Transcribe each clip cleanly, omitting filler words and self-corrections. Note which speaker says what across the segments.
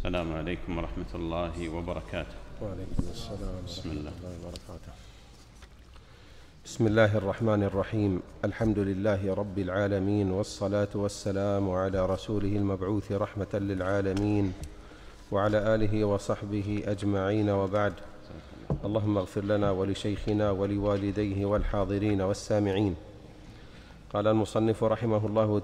Speaker 1: السلام عليكم ورحمة الله وبركاته.
Speaker 2: وعليكم السلام
Speaker 1: بسم
Speaker 2: ورحمة
Speaker 1: الله.
Speaker 2: الله وبركاته. بسم الله الرحمن الرحيم. الحمد لله رب العالمين، والصلاة والسلام على رسوله المبعوث رحمة للعالمين وعلى آله وصحبه أجمعين، وبعد. اللهم اغفر لنا ولشيخنا ولوالديه والحاضرين والسامعين. قال المصنف رحمه الله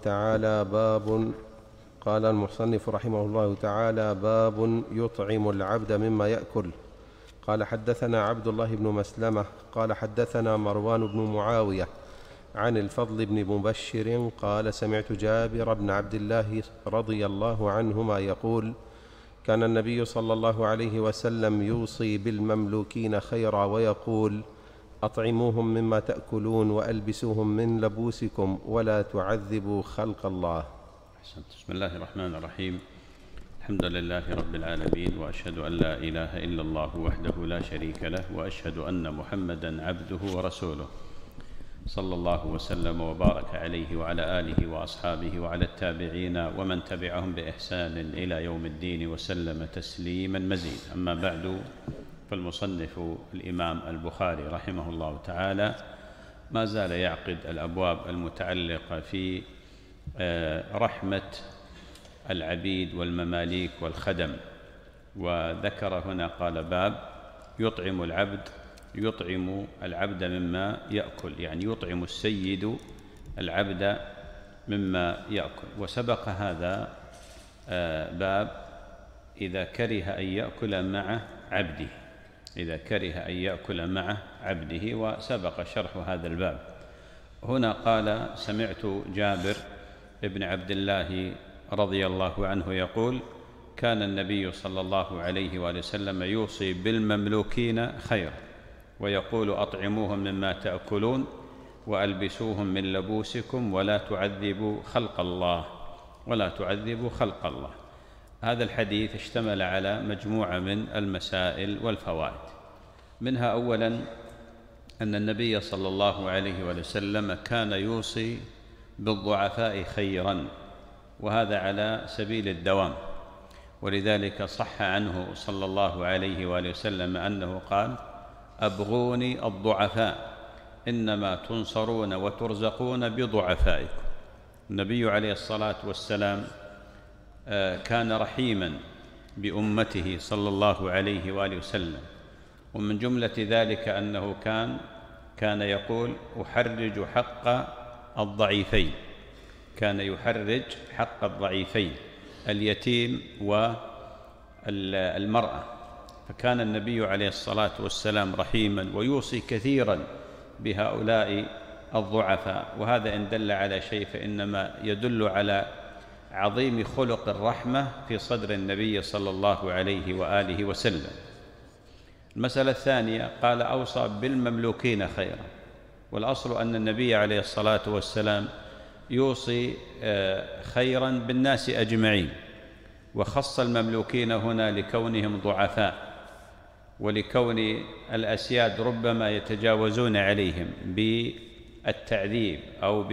Speaker 2: تعالى: باب يطعم العبد مما يأكل. قال: حدثنا عبد الله بن مسلمة قال: حدثنا مروان بن معاوية عن الفضل بن مبشر قال: سمعت جابر بن عبد الله رضي الله عنهما يقول: كان النبي صلى الله عليه وسلم يوصي بالمملوكين خيرا ويقول: أطعموهم مما تأكلون وألبسوهم من لبوسكم ولا تعذبوا خلق الله.
Speaker 1: بسم الله الرحمن الرحيم. الحمد لله رب العالمين، وأشهد أن لا إله إلا الله وحده لا شريك له، وأشهد أن محمدًا عبده ورسوله، صلى الله وسلم وبارك عليه وعلى آله وأصحابه وعلى التابعين ومن تبعهم بإحسان إلى يوم الدين وسلم تسليمًا مزيدا. أما بعد، فالمصنف الإمام البخاري رحمه الله تعالى ما زال يعقد الأبواب المتعلقة في رحمة العبيد والمماليك والخدم، وذكر هنا قال: باب يطعم العبد مما يأكل، يعني يطعم السيد العبد مما يأكل. وسبق هذا باب إذا كره أن يأكل مع عبده، وسبق شرح هذا الباب. هنا قال: سمعت جابر ابن عبد الله رضي الله عنه يقول: كان النبي صلى الله عليه وآله وسلم يوصي بالمملوكين خيرا ويقول: أطعموهم مما تأكلون وألبسوهم من لبوسكم ولا تعذبوا خلق الله. هذا الحديث اشتمل على مجموعة من المسائل والفوائد. منها أولا أن النبي صلى الله عليه وآله وسلم كان يوصي بالضعفاء خيرا، وهذا على سبيل الدوام، ولذلك صح عنه صلى الله عليه وآله وسلم أنه قال: أبغوني الضعفاء إنما تنصرون وترزقون بضعفائكم. النبي عليه الصلاة والسلام كان رحيما بأمته صلى الله عليه وآله وسلم، ومن جملة ذلك أنه كان يقول: أحرج حق الضعيفين. كان يحرج حق الضعيفين، اليتيم والمرأة. فكان النبي عليه الصلاة والسلام رحيما ويوصي كثيرا بهؤلاء الضعفاء، وهذا إن دل على شيء فإنما يدل على عظيم خلق الرحمة في صدر النبي صلى الله عليه وآله وسلم. المسألة الثانية قال: أوصى بالمملوكين خيرا، والأصل أن النبي عليه الصلاة والسلام يوصي خيرا بالناس أجمعين، وخص المملوكين هنا لكونهم ضعفاء، ولكون الأسياد ربما يتجاوزون عليهم بالتعذيب أو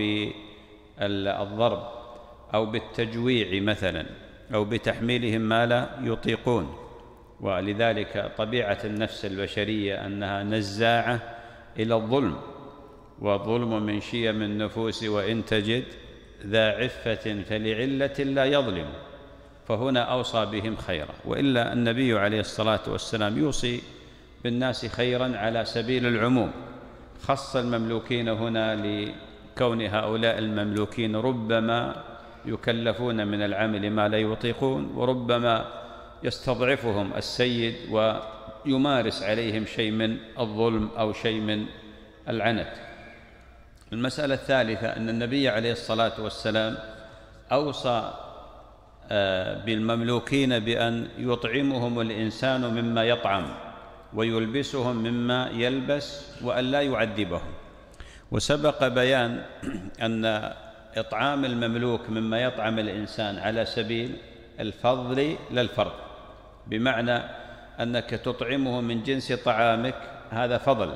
Speaker 1: بالضرب أو بالتجويع مثلا، أو بتحميلهم ما لا يطيقون. ولذلك طبيعة النفس البشرية أنها نزاعة إلى الظلم، والظلم من شيم النفوس وإن تجد ذا عفة فلعلة لا يظلم. فهنا أوصى بهم خيرا، وإلا النبي عليه الصلاة والسلام يوصي بالناس خيرا على سبيل العموم. خص المملوكين هنا لكون هؤلاء المملوكين ربما يكلفون من العمل ما لا يطيقون، وربما يستضعفهم السيد ويمارس عليهم شيء من الظلم أو شيء من العنت. المسألة الثالثة أن النبي عليه الصلاة والسلام أوصى بالمملوكين بأن يطعمهم الإنسان مما يطعم ويلبسهم مما يلبس وأن لا يعذبهم. وسبق بيان أن إطعام المملوك مما يطعم الإنسان على سبيل الفضل لا الفرض، بمعنى أنك تطعمه من جنس طعامك، هذا فضل،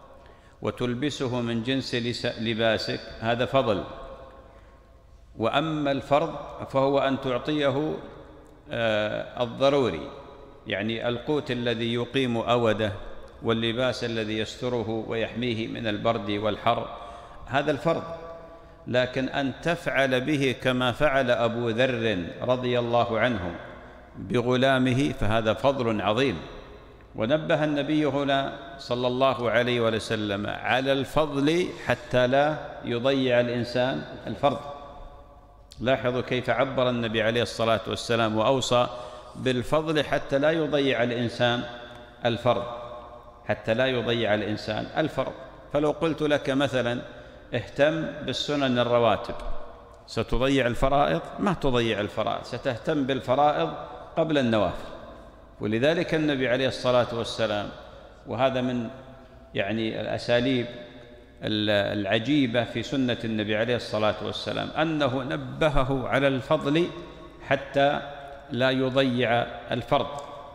Speaker 1: وتلبسه من جنس لباسك، هذا فضل. وأما الفرض فهو أن تعطيه الضروري، يعني القوت الذي يقيم أوده واللباس الذي يستره ويحميه من البرد والحر، هذا الفرض. لكن أن تفعل به كما فعل أبو ذر رضي الله عنه بغلامه فهذا فضل عظيم. ونبه النبي هنا صلى الله عليه وسلم على الفضل حتى لا يضيع الإنسان الفرض. لاحظوا كيف عبر النبي عليه الصلاة والسلام وأوصى بالفضل حتى لا يضيع الإنسان الفرض، حتى لا يضيع الإنسان الفرض. فلو قلت لك مثلا اهتم بالسنن الرواتب، ستضيع الفرائض؟ ما تضيع الفرائض، ستهتم بالفرائض قبل النوافل. ولذلك النبي عليه الصلاة والسلام، وهذا من يعني الأساليب العجيبة في سنة النبي عليه الصلاة والسلام، أنه نبهه على الفضل حتى لا يضيع الفرض.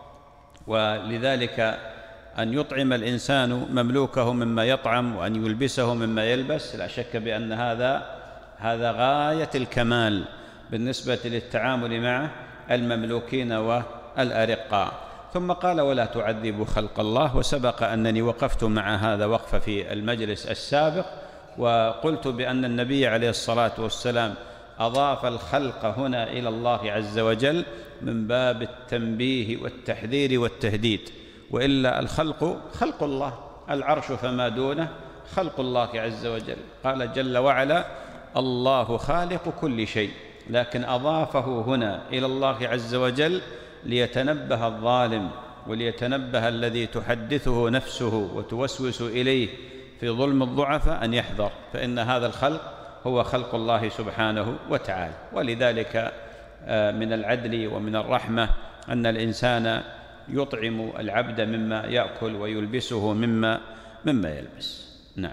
Speaker 1: ولذلك أن يطعم الإنسان مملوكه مما يطعم وأن يلبسه مما يلبس، لا شك بأن هذا غاية الكمال بالنسبة للتعامل مع المملوكين والأرقاء. ثم قال ولا تعذبوا خلق الله. وسبق أنني وقفت مع هذا وقفة في المجلس السابق، وقلت بأن النبي عليه الصلاة والسلام أضاف الخلق هنا إلى الله عز وجل من باب التنبيه والتحذير والتهديد، وإلا الخلق خلق الله، العرش فما دونه خلق الله عز وجل. قال جل وعلا الله خالق كل شيء، لكن أضافه هنا إلى الله عز وجل ليتنبه الظالم وليتنبه الذي تحدثه نفسه وتوسوس إليه في ظلم الضعفاء أن يحذر، فإن هذا الخلق هو خلق الله سبحانه وتعالى. ولذلك من العدل ومن الرحمة أن الإنسان يطعم العبد مما يأكل ويلبسه مما يلبس. نعم.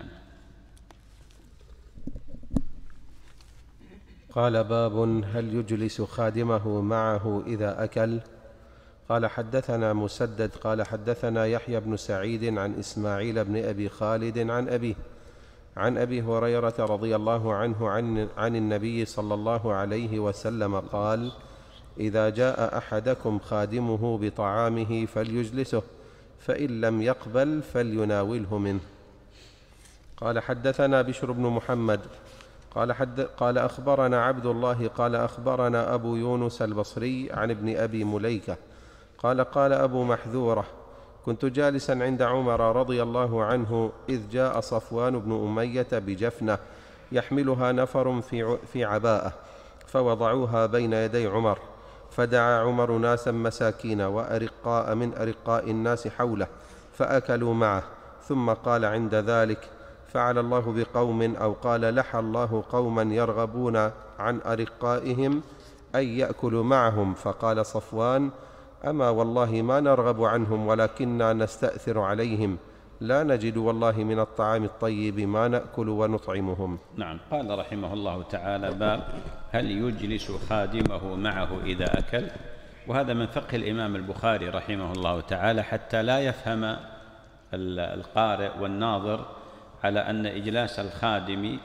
Speaker 2: قال باب هل يجلس خادمه معه إذا أكل؟ قال حدثنا مسدد قال حدثنا يحيى بن سعيد عن إسماعيل بن أبي خالد عن أبي هريرة رضي الله عنه عن النبي صلى الله عليه وسلم قال إذا جاء أحدكم خادمه بطعامه فليجلسه، فإن لم يقبل فليناوله منه. قال حدثنا بشر بن محمد قال أخبرنا عبد الله قال أخبرنا أبو يونس البصري عن ابن أبي مليكة قال أبو محذورة كنت جالسا عند عمر رضي الله عنه إذ جاء صفوان بن أمية بجفنة يحملها نفر في عباءة، فوضعوها بين يدي عمر، فدعا عمر ناسا مساكين وأرقاء من أرقاء الناس حوله فأكلوا معه، ثم قال عند ذلك فعل الله بقوم أو قال لحى الله قوما يرغبون عن أرقائهم أن يأكلوا معهم. فقال صفوان أما والله ما نرغب عنهم ولكننا نستأثر عليهم، لا نجد والله من الطعام الطيب ما نأكل ونطعمهم.
Speaker 1: نعم. قال رحمه الله تعالى باب هل يجلس خادمه معه إذا أكل. وهذا من فقه الإمام البخاري رحمه الله تعالى، حتى لا يفهم القارئ والناظر على أن إجلاس الخادم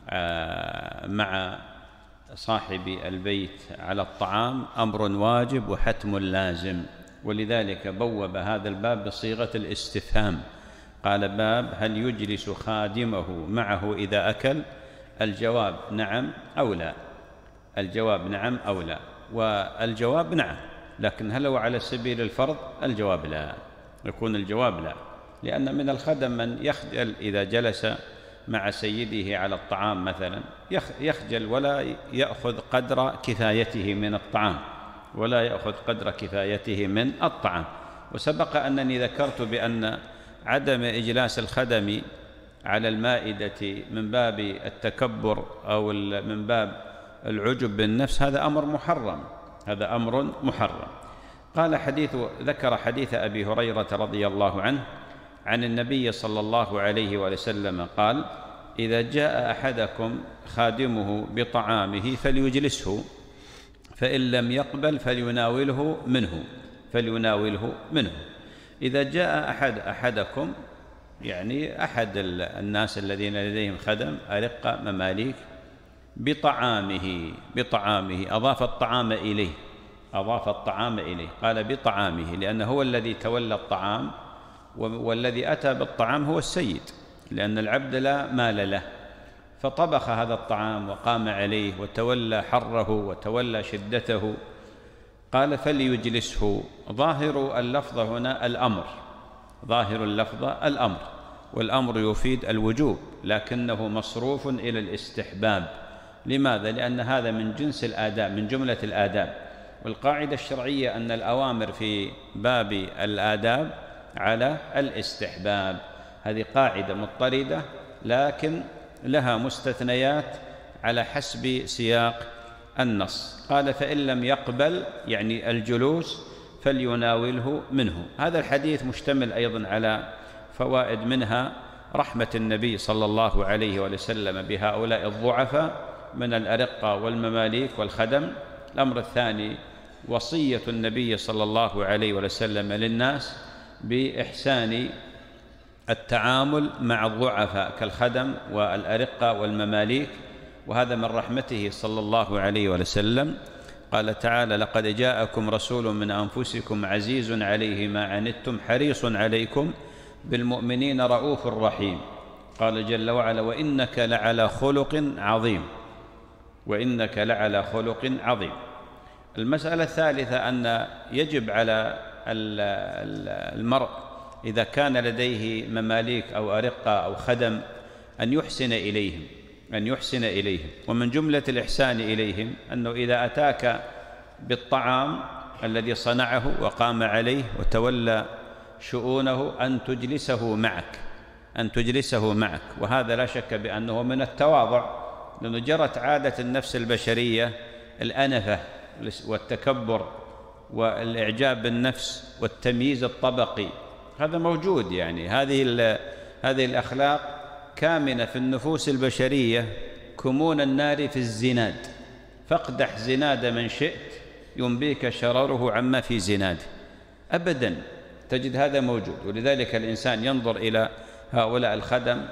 Speaker 1: مع صاحب البيت على الطعام أمر واجب وحتم لازم، ولذلك بوب هذا الباب بصيغة الاستفهام. قال باب هل يجلس خادمه معه إذا أكل. الجواب نعم أو لا، الجواب نعم أو لا، والجواب نعم، لكن هل هو على سبيل الفرض؟ الجواب لا، يكون الجواب لا، لأن من الخدم من يخجل إذا جلس مع سيده على الطعام مثلا، يخجل ولا يأخذ قدر كفايته من الطعام، ولا يأخذ قدر كفايته من الطعام. وسبق أنني ذكرت بأن عدم إجلاس الخدم على المائدة من باب التكبر أو من باب العجب بالنفس هذا أمر محرم، هذا أمر محرم. قال ذكر حديث أبي هريرة رضي الله عنه عن النبي صلى الله عليه وسلم قال إذا جاء أحدكم خادمه بطعامه فليجلسه، فإن لم يقبل فليناوله منه. إذا جاء أحدكم يعني أحد الناس الذين لديهم خدم أرقة مماليك بطعامه أضاف الطعام إليه، أضاف الطعام إليه، قال بطعامه، لأنه هو الذي تولى الطعام، والذي أتى بالطعام هو السيد، لأن العبد لا مال له، فطبخ هذا الطعام وقام عليه وتولى حره وتولى شدته. قال فليجلسه. ظاهر اللفظة هنا الأمر، ظاهر اللفظة الأمر، والأمر يفيد الوجوب، لكنه مصروف إلى الاستحباب. لماذا؟ لأن هذا من جنس الآداب، من جملة الآداب، والقاعدة الشرعية أن الأوامر في باب الآداب على الاستحباب. هذه قاعدة مضطردة لكن لها مستثنيات على حسب سياق النص. قال فإن لم يقبل يعني الجلوس فليناوله منه. هذا الحديث مشتمل أيضا على فوائد، منها رحمة النبي صلى الله عليه وسلم بهؤلاء الضعفاء من الأرقة والمماليك والخدم. الأمر الثاني وصية النبي صلى الله عليه وسلم للناس بإحسان التعامل مع الضعفاء كالخدم والأرقة والمماليك، وهذا من رحمته صلى الله عليه وسلم. قال تعالى لقد جاءكم رسول من أنفسكم عزيز عليه ما عنتم حريص عليكم بالمؤمنين رؤوف رحيم. قال جل وعلا وإنك لعلى خلق عظيم، وإنك لعلى خلق عظيم. المسألة الثالثة أن يجب على المرء إذا كان لديه مماليك أو أرقة أو خدم أن يحسن إليهم، أن يحسن إليهم. ومن جملة الإحسان إليهم أنه إذا أتاك بالطعام الذي صنعه وقام عليه وتولى شؤونه أن تجلسه معك، أن تجلسه معك. وهذا لا شك بأنه من التواضع، لأنه جرت عادة النفس البشرية الأنفة والتكبر والإعجاب بالنفس والتمييز الطبقي، هذا موجود. يعني هذه الأخلاق كامنة في النفوس البشرية كمون النار في الزناد، فاقدح زناد من شئت ينبيك شرره عما في زناده. أبدا تجد هذا موجود. ولذلك الإنسان ينظر إلى هؤلاء الخدم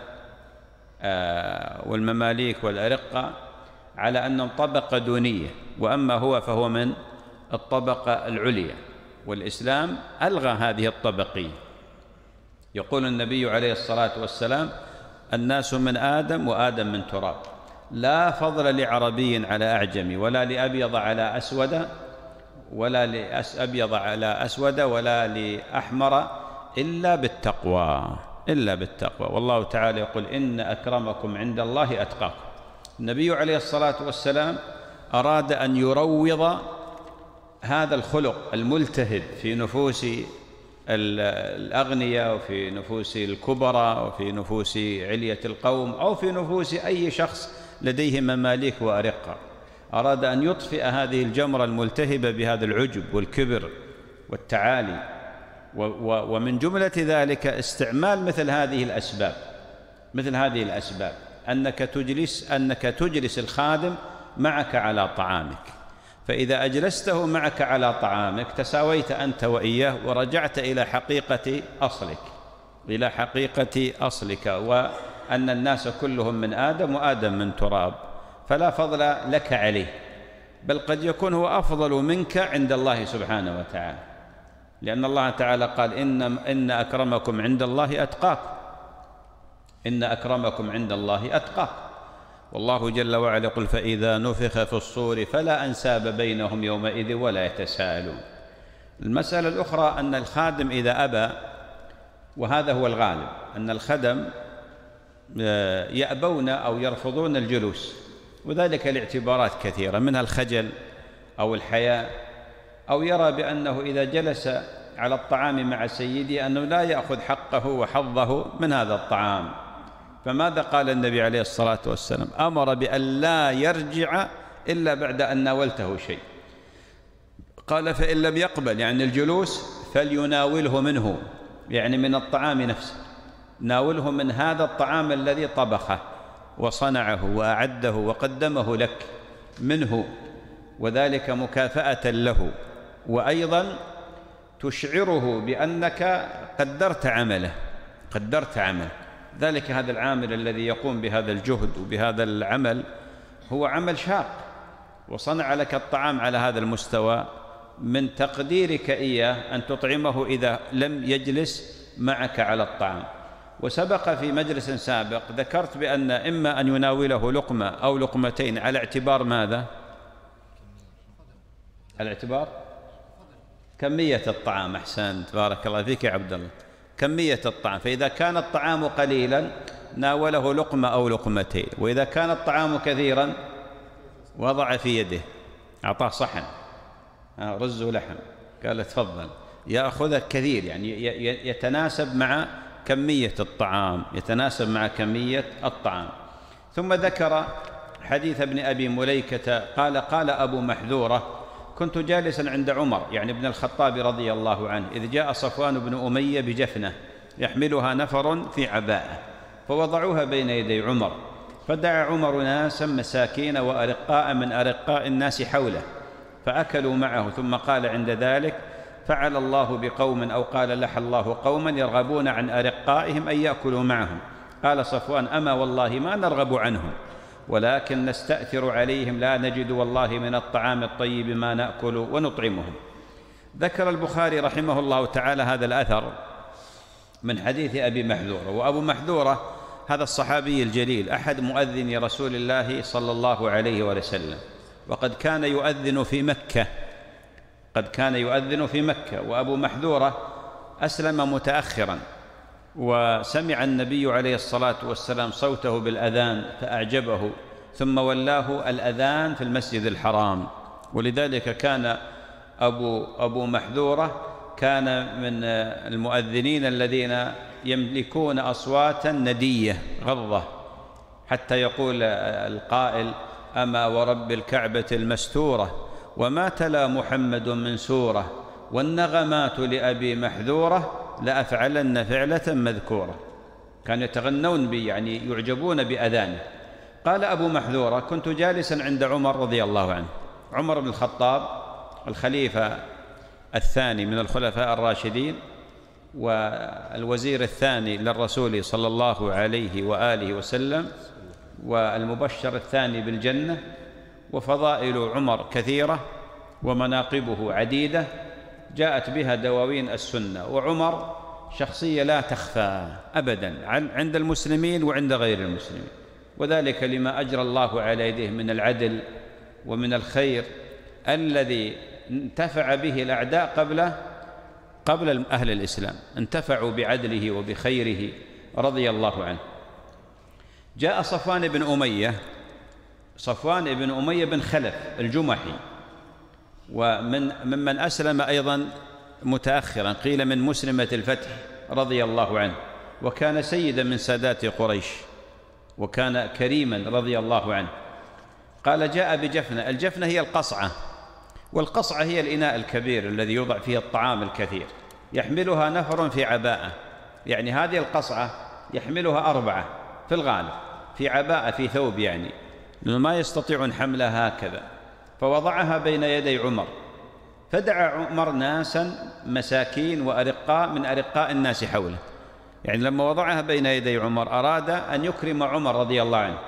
Speaker 1: والمماليك والأرقة على أنهم طبقة دونية، وأما هو فهو من الطبقة العليا، والإسلام ألغى هذه الطبقية. يقول النبي عليه الصلاة والسلام الناس من آدم وآدم من تراب، لا فضل لعربي على أعجمي ولا لأبيض على أسود ولا لأبيض على أسود ولا لأحمر إلا بالتقوى، إلا بالتقوى. والله تعالى يقول إن أكرمكم عند الله أتقاكم. النبي عليه الصلاة والسلام أراد أن يروض هذا الخلق الملتهب في نفوس الأغنياء وفي نفوس الكبراء وفي نفوس علية القوم أو في نفوس أي شخص لديه مماليك وأرقة. أراد أن يطفئ هذه الجمرة الملتهبة بهذا العجب والكبر والتعالي. ومن جملة ذلك استعمال مثل هذه الأسباب، مثل هذه الأسباب، أنك تجلس الخادم معك على طعامك، فإذا أجلسته معك على طعامك تساويت أنت وإياه ورجعت إلى حقيقة أصلك، إلى حقيقة أصلك، وأن الناس كلهم من آدم وآدم من تراب، فلا فضل لك عليه، بل قد يكون هو أفضل منك عند الله سبحانه وتعالى، لأن الله تعالى قال إن أكرمكم عند الله أتقاكم، إن أكرمكم عند الله أتقاكم. والله جل وعلا يقول فإذا نفخ في الصور فلا أنساب بينهم يومئذ ولا يتساءلون. المسألة الأخرى أن الخادم إذا أبى، وهذا هو الغالب، أن الخدم يأبون أو يرفضون الجلوس، وذلك لاعتبارات كثيرة، منها الخجل أو الحياء، أو يرى بأنه إذا جلس على الطعام مع سيده أنه لا يأخذ حقه وحظه من هذا الطعام. فماذا قال النبي عليه الصلاة والسلام؟ أمر بأن لا يرجع إلا بعد أن ناولته شيء. قال فإن لم يقبل يعني الجلوس فليناوله منه، يعني من الطعام نفسه، ناوله من هذا الطعام الذي طبخه وصنعه وأعده وقدمه لك منه، وذلك مكافأة له، وأيضا تشعره بأنك قدرت عمله، قدرت عمله. ذلك هذا العامل الذي يقوم بهذا الجهد وبهذا العمل هو عمل شاق، وصنع لك الطعام على هذا المستوى من تقديرك إياه أن تطعمه إذا لم يجلس معك على الطعام. وسبق في مجلس سابق ذكرت بأن إما أن يناوله لقمة أو لقمتين على اعتبار ماذا؟ على اعتبار كمية الطعام. أحسنت، بارك الله فيك يا عبد الله، كمية الطعام. فإذا كان الطعام قليلا ناوله لقمة أو لقمتين، وإذا كان الطعام كثيرا وضع في يده، أعطاه صحن رز ولحم، قال تفضل، يأخذ كثير، يعني يتناسب مع كمية الطعام، يتناسب مع كمية الطعام. ثم ذكر حديث ابن أبي مليكة قال قال أبو محذورة كنت جالسا عند عمر يعني ابن الخطاب رضي الله عنه إذ جاء صفوان بن أمية بجفنة يحملها نفر في عباءة فوضعوها بين يدي عمر، فدعا عمر ناسا مساكين وأرقاء من أرقاء الناس حوله فأكلوا معه، ثم قال عند ذلك فعل الله بقوم أو قال لح الله قوما يرغبون عن أرقائهم أن يأكلوا معهم. قال صفوان أما والله ما نرغب عنهم ولكن نستأثر عليهم لا نجد والله من الطعام الطيب ما نأكل ونطعمهم. ذكر البخاري رحمه الله تعالى هذا الأثر من حديث أبي محذورة، وأبو محذورة هذا الصحابي الجليل أحد مؤذني رسول الله صلى الله عليه وسلم، وقد كان يؤذن في مكة، قد كان يؤذن في مكة. وأبو محذورة أسلم متأخرا، وسمع النبي عليه الصلاة والسلام صوته بالأذان فأعجبه، ثم ولاه الأذان في المسجد الحرام، ولذلك كان أبو محذورة كان من المؤذنين الذين يملكون أصواتا ندية غضة، حتى يقول القائل أما ورب الكعبة المستورة وما تلا محمد من سورة والنغمات لأبي محذورة لأفعلن فعلة مذكورة. كانوا يتغنون به، يعني يعجبون بأذانه. قال أبو محذورة كنت جالسا عند عمر رضي الله عنه، عمر بن الخطاب الخليفة الثاني من الخلفاء الراشدين والوزير الثاني للرسول صلى الله عليه وآله وسلم والمبشر الثاني بالجنة، وفضائل عمر كثيرة ومناقبه عديدة جاءت بها دواوين السنة. وعمر شخصية لا تخفى أبدا عند المسلمين وعند غير المسلمين، وذلك لما أجرى الله على يديه من العدل ومن الخير الذي انتفع به الأعداء قبل أهل الإسلام، انتفعوا بعدله وبخيره رضي الله عنه. جاء صفوان بن أمية بن خلف الجمحي، وممن أسلم أيضا متأخرا، قيل من مسلمة الفتح رضي الله عنه، وكان سيدا من سادات قريش وكان كريما رضي الله عنه. قال جاء بجفنة، الجفنة هي القصعة، والقصعة هي الإناء الكبير الذي يوضع فيه الطعام الكثير، يحملها نفر في عباءة، يعني هذه القصعة يحملها 4 في الغالب في عباءة في ثوب، يعني ما يستطيعون حملها هكذا، فوضعها بين يدي عمر، فدعا عمر ناسا مساكين وأرقاء من أرقاء الناس حوله، يعني لما وضعها بين يدي عمر أراد أن يكرم عمر رضي الله عنه،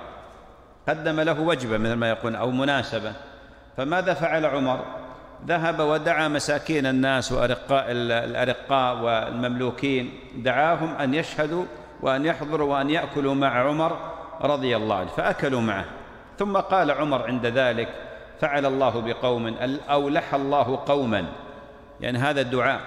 Speaker 1: قدم له وجبة مثل ما يقول أو مناسبة. فماذا فعل عمر؟ ذهب ودعا مساكين الناس وأرقاء الأرقاء والمملوكين، دعاهم أن يشهدوا وأن يحضروا وأن يأكلوا مع عمر رضي الله عنه، فأكلوا معه. ثم قال عمر عند ذلك فعل الله بقوم أو لح الله قوما، يعني هذا الدعاء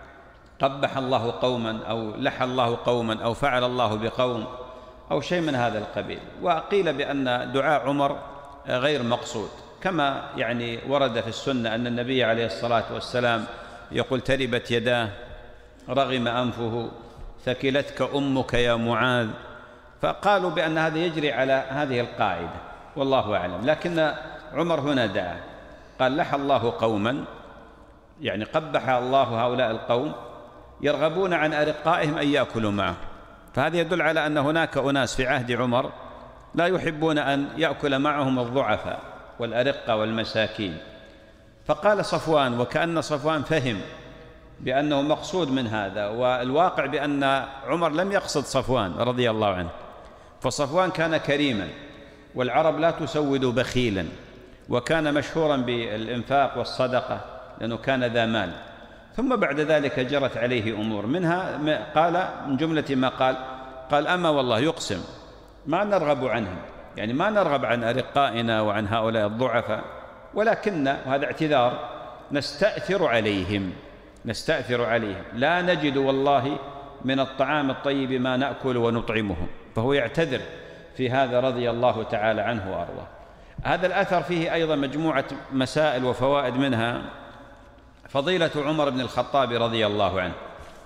Speaker 1: قبح الله قوما أو لح الله قوما أو فعل الله بقوم أو شيء من هذا القبيل. وقيل بأن دعاء عمر غير مقصود، كما يعني ورد في السنة أن النبي عليه الصلاة والسلام يقول تربت يداه رغم أنفه ثكلتك أمك يا معاذ، فقالوا بأن هذا يجري على هذه القاعدة والله أعلم. لكن عمر هنا دعا قال لح الله قوما، يعني قبح الله هؤلاء القوم يرغبون عن أرقائهم أن يأكلوا معه، فهذا يدل على أن هناك أناس في عهد عمر لا يحبون أن يأكل معهم الضعفاء والأرقة والمساكين. فقال صفوان، وكأن صفوان فهم بأنه مقصود من هذا، والواقع بأن عمر لم يقصد صفوان رضي الله عنه، فصفوان كان كريما والعرب لا تسود بخيلا، وكان مشهورا بالإنفاق والصدقة، لأنه كان ذا مال. ثم بعد ذلك جرت عليه أمور، منها قال من جملة ما قال أما والله يقسم ما نرغب عنهم، يعني ما نرغب عن أرقائنا وعن هؤلاء الضعفاء، ولكن وهذا اعتذار نستأثر عليهم لا نجد والله من الطعام الطيب ما نأكل ونطعمهم. فهو يعتذر في هذا رضي الله تعالى عنه وأرضاه. هذا الأثر فيه أيضا مجموعة مسائل وفوائد، منها فضيلة عمر بن الخطاب رضي الله عنه.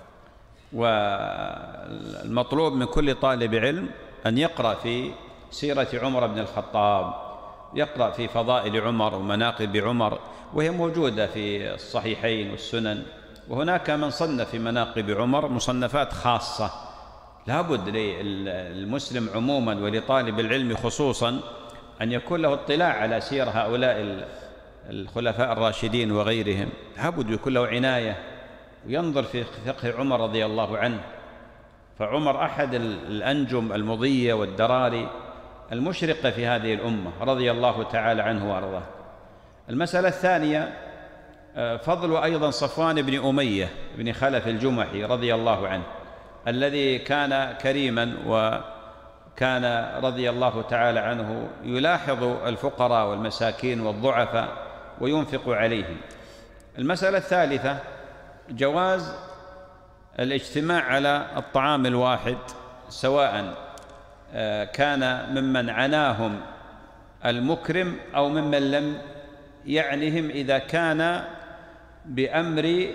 Speaker 1: والمطلوب من كل طالب علم أن يقرأ في سيرة عمر بن الخطاب، يقرأ في فضائل عمر ومناقب عمر، وهي موجودة في الصحيحين والسنن. وهناك من صنف في مناقب عمر مصنفات خاصة، لا بد للمسلم عموما ولطالب العلم خصوصا أن يكون له اطلاع على سير هؤلاء الخلفاء الراشدين وغيرهم، لا بد يكون له عناية وينظر في فقه عمر رضي الله عنه. فعمر أحد الأنجم المضية والدراري المشرقة في هذه الأمة رضي الله تعالى عنه وأرضاه. المسألة الثانية فضل أيضا صفوان بن أمية بن خلف الجمحي رضي الله عنه، الذي كان كريما وكان رضي الله تعالى عنه يلاحظ الفقراء والمساكين والضعفاء وينفق عليهم. المسألة الثالثة جواز الاجتماع على الطعام الواحد، سواء كان ممن عناهم المكرم أو ممن لم يعنهم، إذا كان بأمر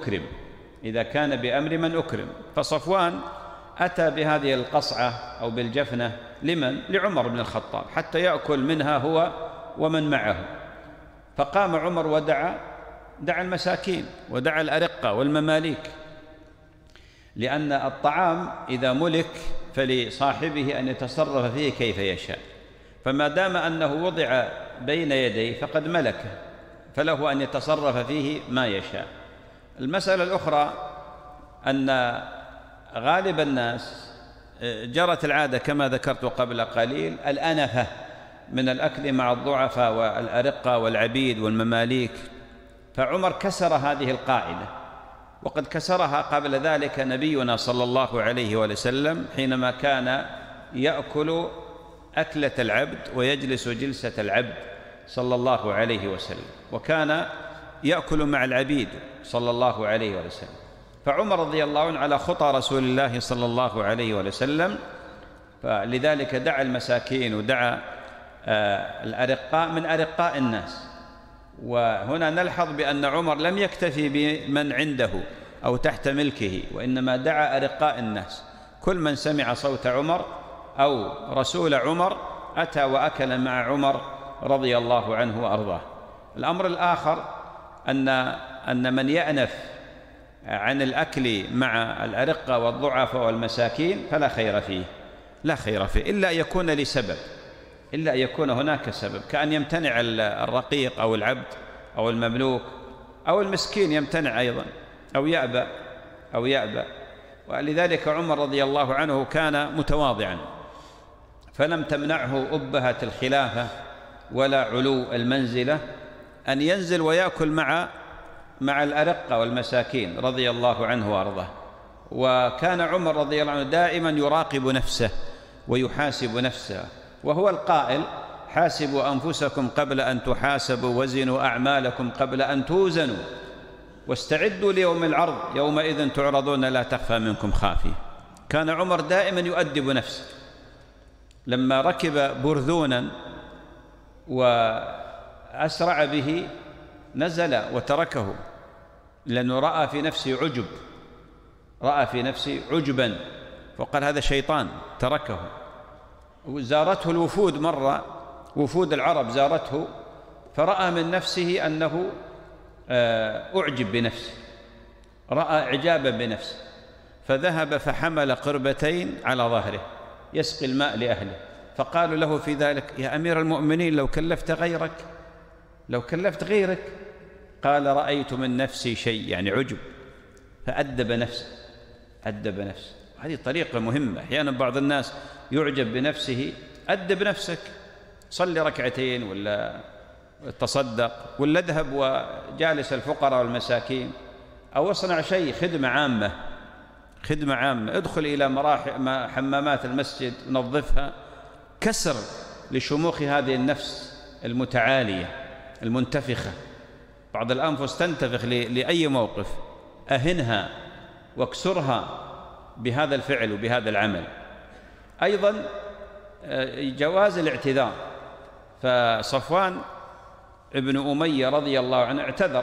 Speaker 1: من أكرم. فصفوان أتى بهذه القصعة أو بالجفنة لعمر بن الخطاب حتى يأكل منها هو ومن معه. فقام عمر ودعا المساكين ودعا الأرقة والمماليك، لأن الطعام إذا ملك فلصاحبه أن يتصرف فيه كيف يشاء، فما دام أنه وضع بين يديه فقد ملكه، فله أن يتصرف فيه ما يشاء. المسألة الأخرى أن غالب الناس جرت العادة كما ذكرت قبل قليل الأنفة من الأكل مع الضعفاء والأرقة والعبيد والمماليك. فعمر كسر هذه القاعدة، وقد كسرها قبل ذلك نبينا صلى الله عليه وسلم حينما كان يأكل أكلة العبد ويجلس جلسة العبد صلى الله عليه وسلم، وكان يأكل مع العبيد صلى الله عليه وسلم. فعمر رضي الله عنه على خطى رسول الله صلى الله عليه وسلم، فلذلك دعا المساكين ودعا الأرقاء من أرقاء الناس. وهنا نلحظ بأن عمر لم يكتفي بمن عنده أو تحت ملكه، وإنما دعا أرقاء الناس. كل من سمع صوت عمر أو رسول عمر أتى وأكل مع عمر رضي الله عنه وأرضاه. الأمر الآخر أن من يأنف عن الأكل مع الأرقة والضعفاء والمساكين فلا خير فيه، إلا يكون لسبب، إلا يكون هناك سبب، كأن يمتنع الرقيق أو العبد أو المملوك أو المسكين، يمتنع أيضا أو يأبى. ولذلك عمر رضي الله عنه كان متواضعا، فلم تمنعه أبهة الخلافة ولا علو المنزلة أن ينزل ويأكل مع الأرقة والمساكين رضي الله عنه وأرضاه. وكان عمر رضي الله عنه دائما يراقب نفسه ويحاسب نفسه، وهو القائل: حاسبوا أنفسكم قبل أن تحاسبوا، وزنوا أعمالكم قبل أن توزنوا، واستعدوا ليوم العرض، يومئذ تعرضون لا تخفى منكم خافية. كان عمر دائما يؤدب نفسه. لما ركب برذونا وأسرع به نزل وتركه، لأنه رأى في نفسه عجبا، وقال هذا شيطان، تركه. وزارته الوفود مرة، وفود العرب زارته، فرأى من نفسه أنه أعجب بنفسه، رأى إعجابا بنفسه، فذهب فحمل قربتين على ظهره يسقي الماء لأهله. فقالوا له في ذلك: يا أمير المؤمنين لو كلفت غيرك. قال: رأيت من نفسي شيء، يعني عجب، فأدب نفسه. هذه طريقة مهمة. أحيانا بعض الناس يعجب بنفسه. أدب نفسك، صلي ركعتين ولا تصدق، ولا اذهب وجالس الفقراء والمساكين، أو اصنع شيء خدمة عامة، خدمة عامة، ادخل إلى حمامات المسجد نظفها، كسر لشموخ هذه النفس المتعالية المنتفخة. بعض الأنفس تنتفخ لأي موقف، أهنها واكسرها بهذا الفعل وبهذا العمل. أيضا جواز الاعتذار، فصفوان ابن أمية رضي الله عنه اعتذر،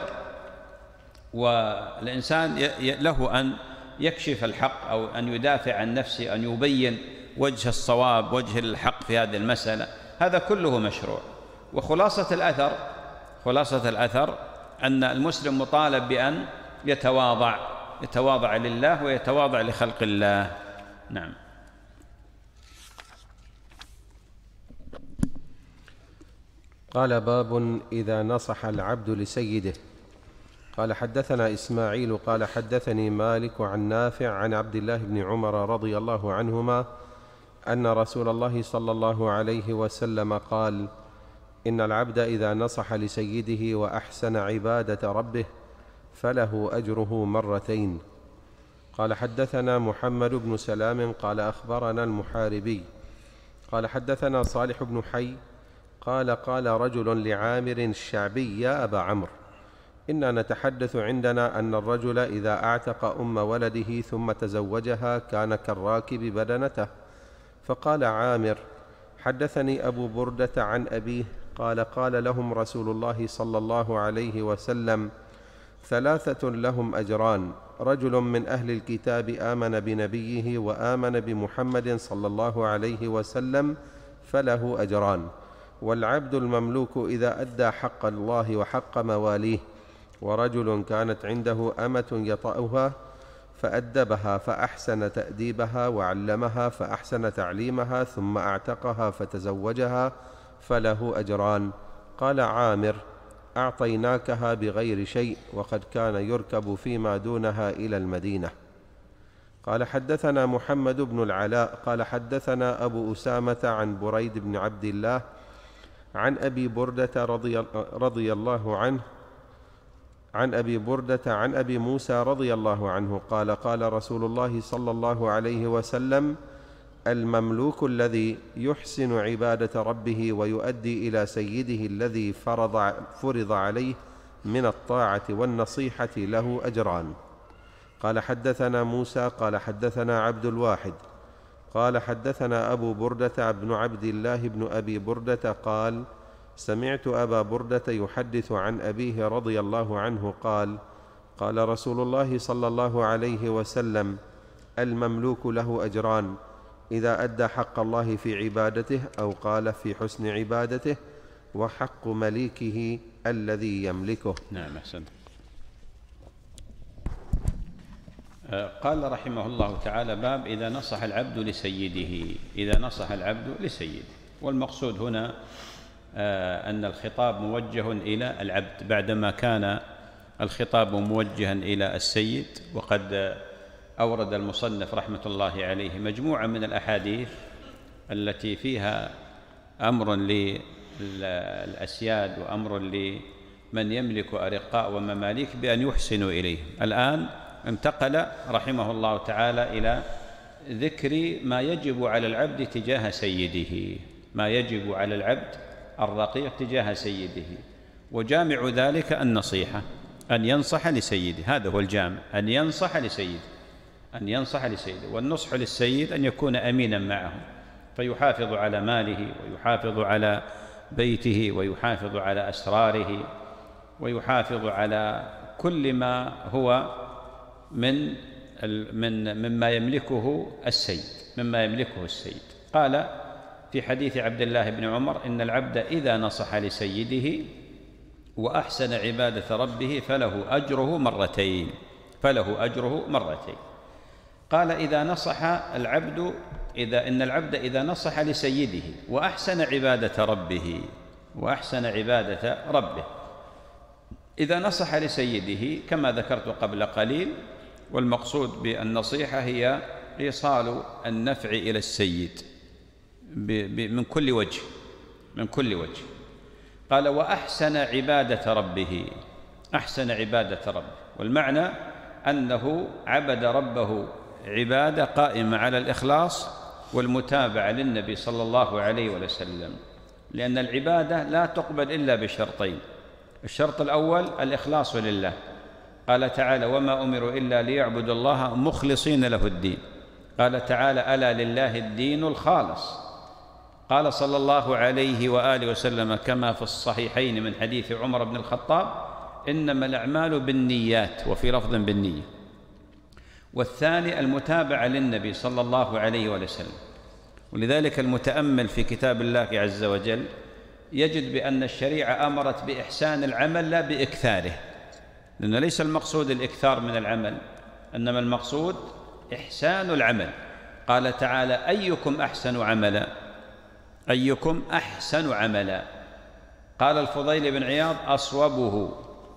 Speaker 1: والإنسان له أن يكشف الحق أو أن يدافع عن نفسه، أن يبين وجه الصواب، وجه الحق في هذه المسألة، هذا كله مشروع. وخلاصة الأثر أن المسلم مطالب بأن يتواضع لله ويتواضع لخلق الله. نعم.
Speaker 2: قال: باب إذا نصح العبد لسيده. قال: حدثنا إسماعيل قال: حدثني مالك عن نافع عن عبد الله بن عمر رضي الله عنهما أن رسول الله صلى الله عليه وسلم قال: إن العبد إذا نصح لسيده وأحسن عبادة ربه فله أجره مرتين. قال: حدثنا محمد بن سلام قال: أخبرنا المحاربي قال: حدثنا صالح بن حي قال: قال رجل لعامر الشعبي: يا أبا عمرو، إنا نتحدث عندنا أن الرجل إذا أعتق أم ولده ثم تزوجها كان كالراكب بدنته. فقال عامر: حدثني أبو بردة عن أبيه قال: قال لهم رسول الله صلى الله عليه وسلم: ثلاثة لهم أجران، رجل من أهل الكتاب آمن بنبيه وآمن بمحمد صلى الله عليه وسلم فله أجران، والعبد المملوك إذا أدى حق الله وحق مواليه، ورجل كانت عنده أمة يطأها فأدبها فأحسن تأديبها وعلمها فأحسن تعليمها ثم أعتقها فتزوجها فله أجران. قال عامر: أعطيناكها بغير شيء، وقد كان يركب فيما دونها إلى المدينة. قال: حدثنا محمد بن العلاء قال: حدثنا أبو أسامة عن بريد بن عبد الله عن أبي بردة رضي الله عنه عن أبي بردة عن أبي موسى رضي الله عنه قال: قال رسول الله صلى الله عليه وسلم: المملوك الذي يحسن عبادة ربه ويؤدي إلى سيده الذي فرض عليه من الطاعة والنصيحة له أجران. قال: حدثنا موسى قال: حدثنا عبد الواحد قال: حدثنا أبو بردة بن عبد الله بن أبي بردة قال: سمعت أبا بردة يحدث عن أبيه رضي الله عنه قال: قال رسول الله صلى الله عليه وسلم: المملوك له أجران، إذا أدى حق الله في عبادته، أو قال في حسن عبادته، وحق مليكه الذي يملكه.
Speaker 1: نعم، أحسنت. قال رحمه الله تعالى: باب إذا نصح العبد لسيده. إذا نصح العبد لسيده، والمقصود هنا أن الخطاب موجه إلى العبد، بعدما كان الخطاب موجها إلى السيد. وقد أورد المصنف رحمة الله عليه مجموعة من الأحاديث التي فيها أمر للأسياد وأمر لمن يملك أرقاء ومماليك بأن يحسنوا إليه. الآن انتقل رحمه الله تعالى إلى ذكر ما يجب على العبد تجاه سيده، ما يجب على العبد الرقيق تجاه سيده، وجامع ذلك النصيحة، أن ينصح لسيده، هذا هو الجامع، أن ينصح لسيده، أن ينصح لسيده. والنصح للسيد أن يكون أمينا معه، فيحافظ على ماله ويحافظ على بيته ويحافظ على أسراره ويحافظ على كل ما هو مما يملكه السيد، مما يملكه السيد. قال في حديث عبد الله بن عمر: إن العبد إذا نصح لسيده وأحسن عبادة ربه فله أجره مرتين، فله أجره مرتين. قال: إذا نصح العبد إن العبد إذا نصح لسيده وأحسن عبادة ربه، وأحسن عبادة ربه. إذا نصح لسيده كما ذكرت قبل قليل، والمقصود بالنصيحة هي إيصال النفع إلى السيد من كل وجه، من كل وجه. قال وأحسن عبادة ربه، أحسن عبادة ربه، والمعنى أنه عبد ربه عبادة قائمة على الإخلاص والمتابعة للنبي صلى الله عليه وسلم، لأن العبادة لا تقبل إلا بشرطين: الشرط الأول الإخلاص لله، قال تعالى وما أمروا إلا ليعبدوا الله مخلصين له الدين، قال تعالى ألا لله الدين الخالص، قال صلى الله عليه وآله وسلم كما في الصحيحين من حديث عمر بن الخطاب إنما الأعمال بالنيات، وفي لفظ بالنية. والثاني المتابعة للنبي صلى الله عليه وسلم، ولذلك المتأمل في كتاب الله عز وجل يجد بأن الشريعة أمرت بإحسان العمل لا بإكثاره، لأن ليس المقصود الإكثار من العمل، إنما المقصود إحسان العمل. قال تعالى أيكم أحسن عملا، أيكم أحسن عملا. قال الفضيل بن عياض أصوبه،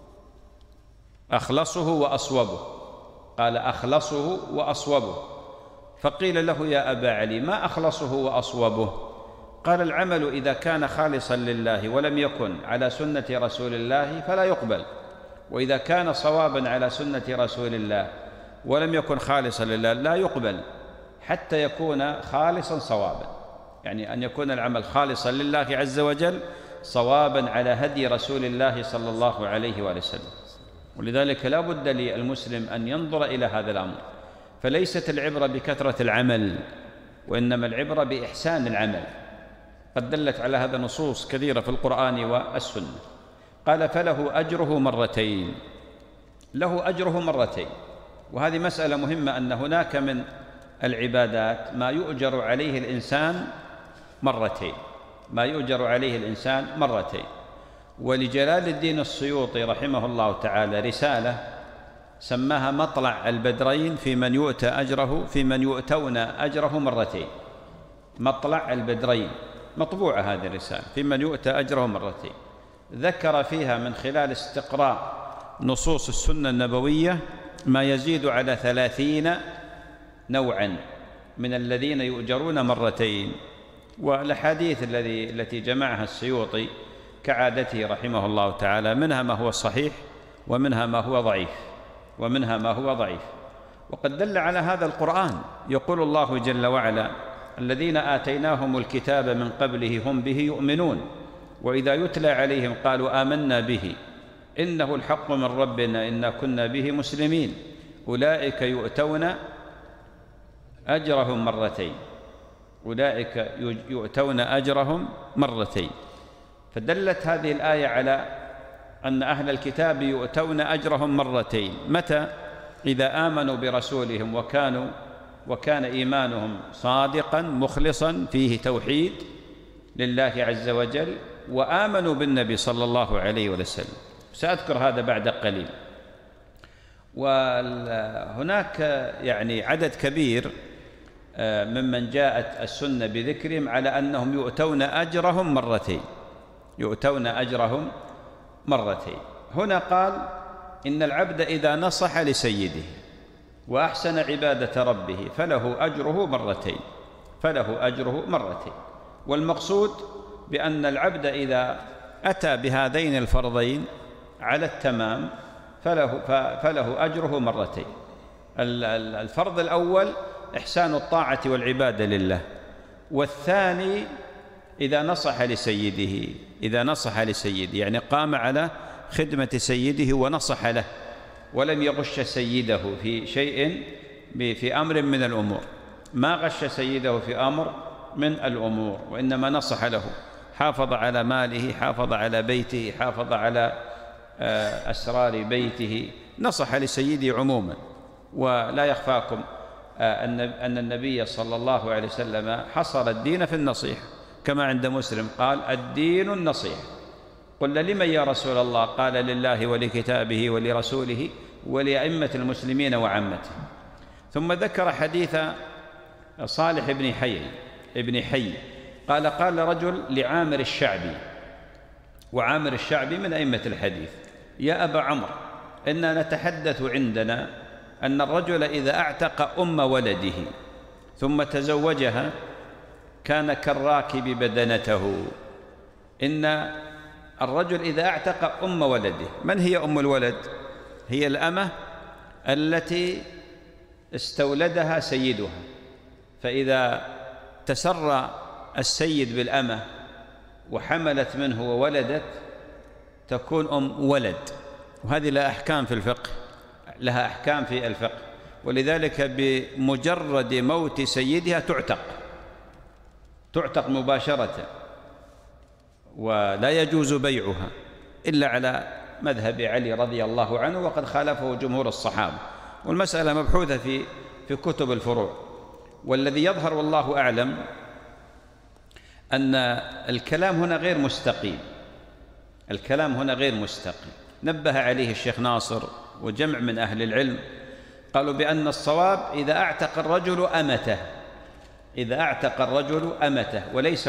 Speaker 1: أخلصه وأصوبه، قال أخلصه وأصوبه. فقيل له يا أبا علي ما أخلصه وأصوبه؟ قال العمل إذا كان خالصا لله ولم يكن على سنة رسول الله فلا يقبل، وإذا كان صوابا على سنة رسول الله ولم يكن خالصا لله لا يقبل حتى يكون خالصا صوابا، يعني أن يكون العمل خالصا لله عز وجل صوابا على هدي رسول الله صلى الله عليه وسلم. ولذلك لا بد للمسلم أن ينظر إلى هذا الأمر، فليست العبرة بكثرة العمل، وإنما العبرة بإحسان العمل. قد دلت على هذا نصوص كثيرة في القرآن والسنة. قال فله أجره مرتين، له أجره مرتين. وهذه مسألة مهمة، أن هناك من العبادات ما يؤجر عليه الإنسان مرتين، ما يؤجر عليه الإنسان مرتين. ولجلال الدين السيوطي رحمه الله تعالى رسالة سماها مطلع البدرين في من يؤتى أجره، في من يؤتون أجره مرتين. مطلع البدرين مطبوعة هذه الرسالة في من يؤتى أجره مرتين. ذكر فيها من خلال استقراء نصوص السنة النبوية ما يزيد على 30 نوعا من الذين يؤجرون مرتين. والأحاديث التي جمعها السيوطي كعادته رحمه الله تعالى منها ما هو صحيح ومنها ما هو ضعيف، ومنها ما هو ضعيف. وقد دل على هذا القرآن، يقول الله جل وعلا الذين آتيناهم الكتاب من قبله هم به يؤمنون وإذا يتلى عليهم قالوا آمنا به إنه الحق من ربنا إنا كنا به مسلمين أولئك يؤتون أجرهم مرتين، أولئك يؤتون أجرهم مرتين. فدلت هذه الآية على أن أهل الكتاب يؤتون أجرهم مرتين. متى؟ إذا آمنوا برسولهم وكان إيمانهم صادقا مخلصا فيه توحيد لله عز وجل، وآمنوا بالنبي صلى الله عليه وسلم. سأذكر هذا بعد قليل. وهناك يعني عدد كبير ممن جاءت السنة بذكرهم على أنهم يؤتون أجرهم مرتين، يؤتون أجرهم مرتين. هنا قال إن العبد إذا نصح لسيده وأحسن عبادة ربه فله أجره مرتين، فله أجره مرتين. والمقصود بأن العبد إذا أتى بهذين الفرضين على التمام فله أجره مرتين. الفرض الأول إحسان الطاعة والعبادة لله، والثاني إذا نصح لسيده، إذا نصح لسيده يعني قام على خدمة سيده ونصح له ولم يغش سيده في شيء، في أمر من الأمور، ما غش سيده في أمر من الأمور وإنما نصح له، حافظ على ماله، حافظ على بيته، حافظ على أسرار بيته، نصح لسيده عموما. ولا يخفاكم أن النبي صلى الله عليه وسلم حصر الدين في النصيحة كما عند مسلم قال الدين النصيحة. قلنا لمن يا رسول الله؟ قال لله ولكتابه ولرسوله ولأئمة المسلمين وعامته. ثم ذكر حديث صالح ابن حي قال رجل لعامر الشعبي، وعامر الشعبي من أئمة الحديث: يا أبا عمرو إننا نتحدث عندنا أن الرجل إذا أعتق أم ولده ثم تزوجها كان كالراكب بدنته، إن الرجل إذا أعتق أم ولده. من هي أم الولد؟ هي الأمة التي استولدها سيدها، فإذا تسرى السيد بالأمة وحملت منه وولدت تكون أم ولد، وهذه لها أحكام في الفقه، لها أحكام في الفقه، ولذلك بمجرد موت سيدها تعتق مباشرة، ولا يجوز بيعها إلا على مذهب علي رضي الله عنه، وقد خالفه جمهور الصحابة، والمسألة مبحوثة في كتب الفروع. والذي يظهر والله أعلم أن الكلام هنا غير مستقيم، الكلام هنا غير مستقيم. نبه عليه الشيخ ناصر وجمع من أهل العلم، قالوا بأن الصواب إذا أعتق الرجل أمته، إذا أعتق الرجل أمته وليس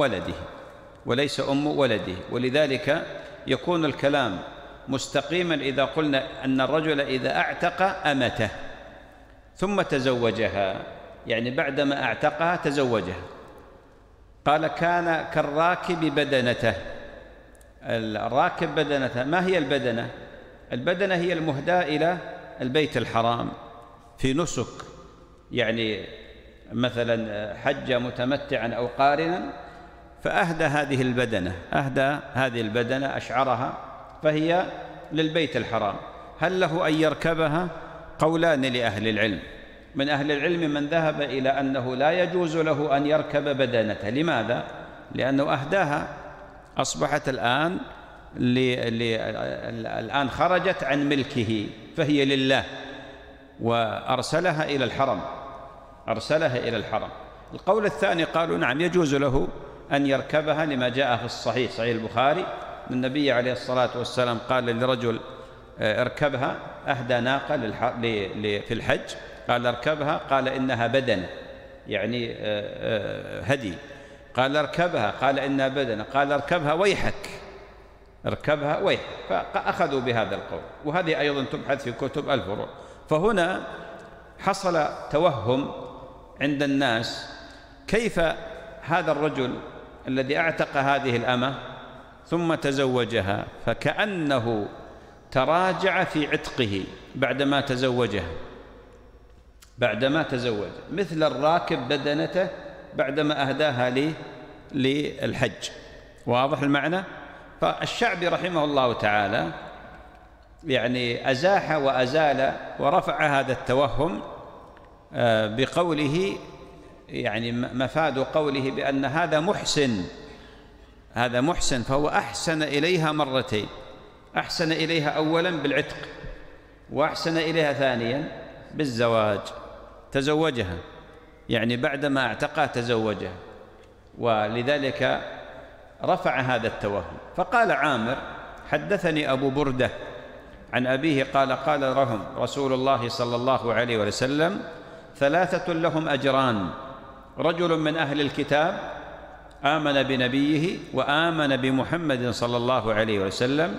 Speaker 1: أم ولده، ولذلك يكون الكلام مستقيما إذا قلنا أن الرجل إذا أعتق أمته ثم تزوجها، يعني بعدما أعتقها تزوجها. قال كان كالراكب بدنته. الراكب بدنته، ما هي البدنة؟ البدنة هي المهداة إلى البيت الحرام في نسك، يعني مثلا حج متمتعا أو قارنا فأهدى هذه البدنة أشعرها، فهي للبيت الحرام. هل له أن يركبها؟ قولان لأهل العلم. من أهل العلم من ذهب إلى أنه لا يجوز له أن يركب بدنته. لماذا؟ لأنه أهداها، أصبحت الآن خرجت عن ملكه، فهي لله، وأرسلها إلى الحرم. القول الثاني قالوا نعم يجوز له أن يركبها، لما جاء في صحيح البخاري أن النبي عليه الصلاة والسلام قال لرجل اركبها، أهدى ناقة في الحج، قال اركبها، قال إنها بدنة، يعني هدي. قال اركبها، قال إنها بدنة، قال اركبها ويحك، فأخذوا بهذا القول. وهذه أيضا تبحث في كتب الفروع. فهنا حصل توهم عند الناس، كيف هذا الرجل الذي أعتق هذه الأمة ثم تزوجها فكأنه تراجع في عتقه بعدما تزوجها، مثل الراكب بدنته بعدما أهداها للحج. واضح المعنى؟ فالشعبي رحمه الله تعالى يعني أزاح وأزال ورفع هذا التوهم بقوله، يعني مفاد قوله بأن هذا محسن، فهو أحسن إليها مرتين، أحسن إليها أولا بالعتق، وأحسن إليها ثانيا بالزواج، تزوجها، يعني بعدما اعتقها تزوجها، ولذلك رفع هذا التوهم. فقال عامر حدثني أبو بردة عن أبيه قال قال لهم رسول الله صلى الله عليه وسلم 3 لهم أجران: رجل من أهل الكتاب آمن بنبيه وآمن بمحمد صلى الله عليه وسلم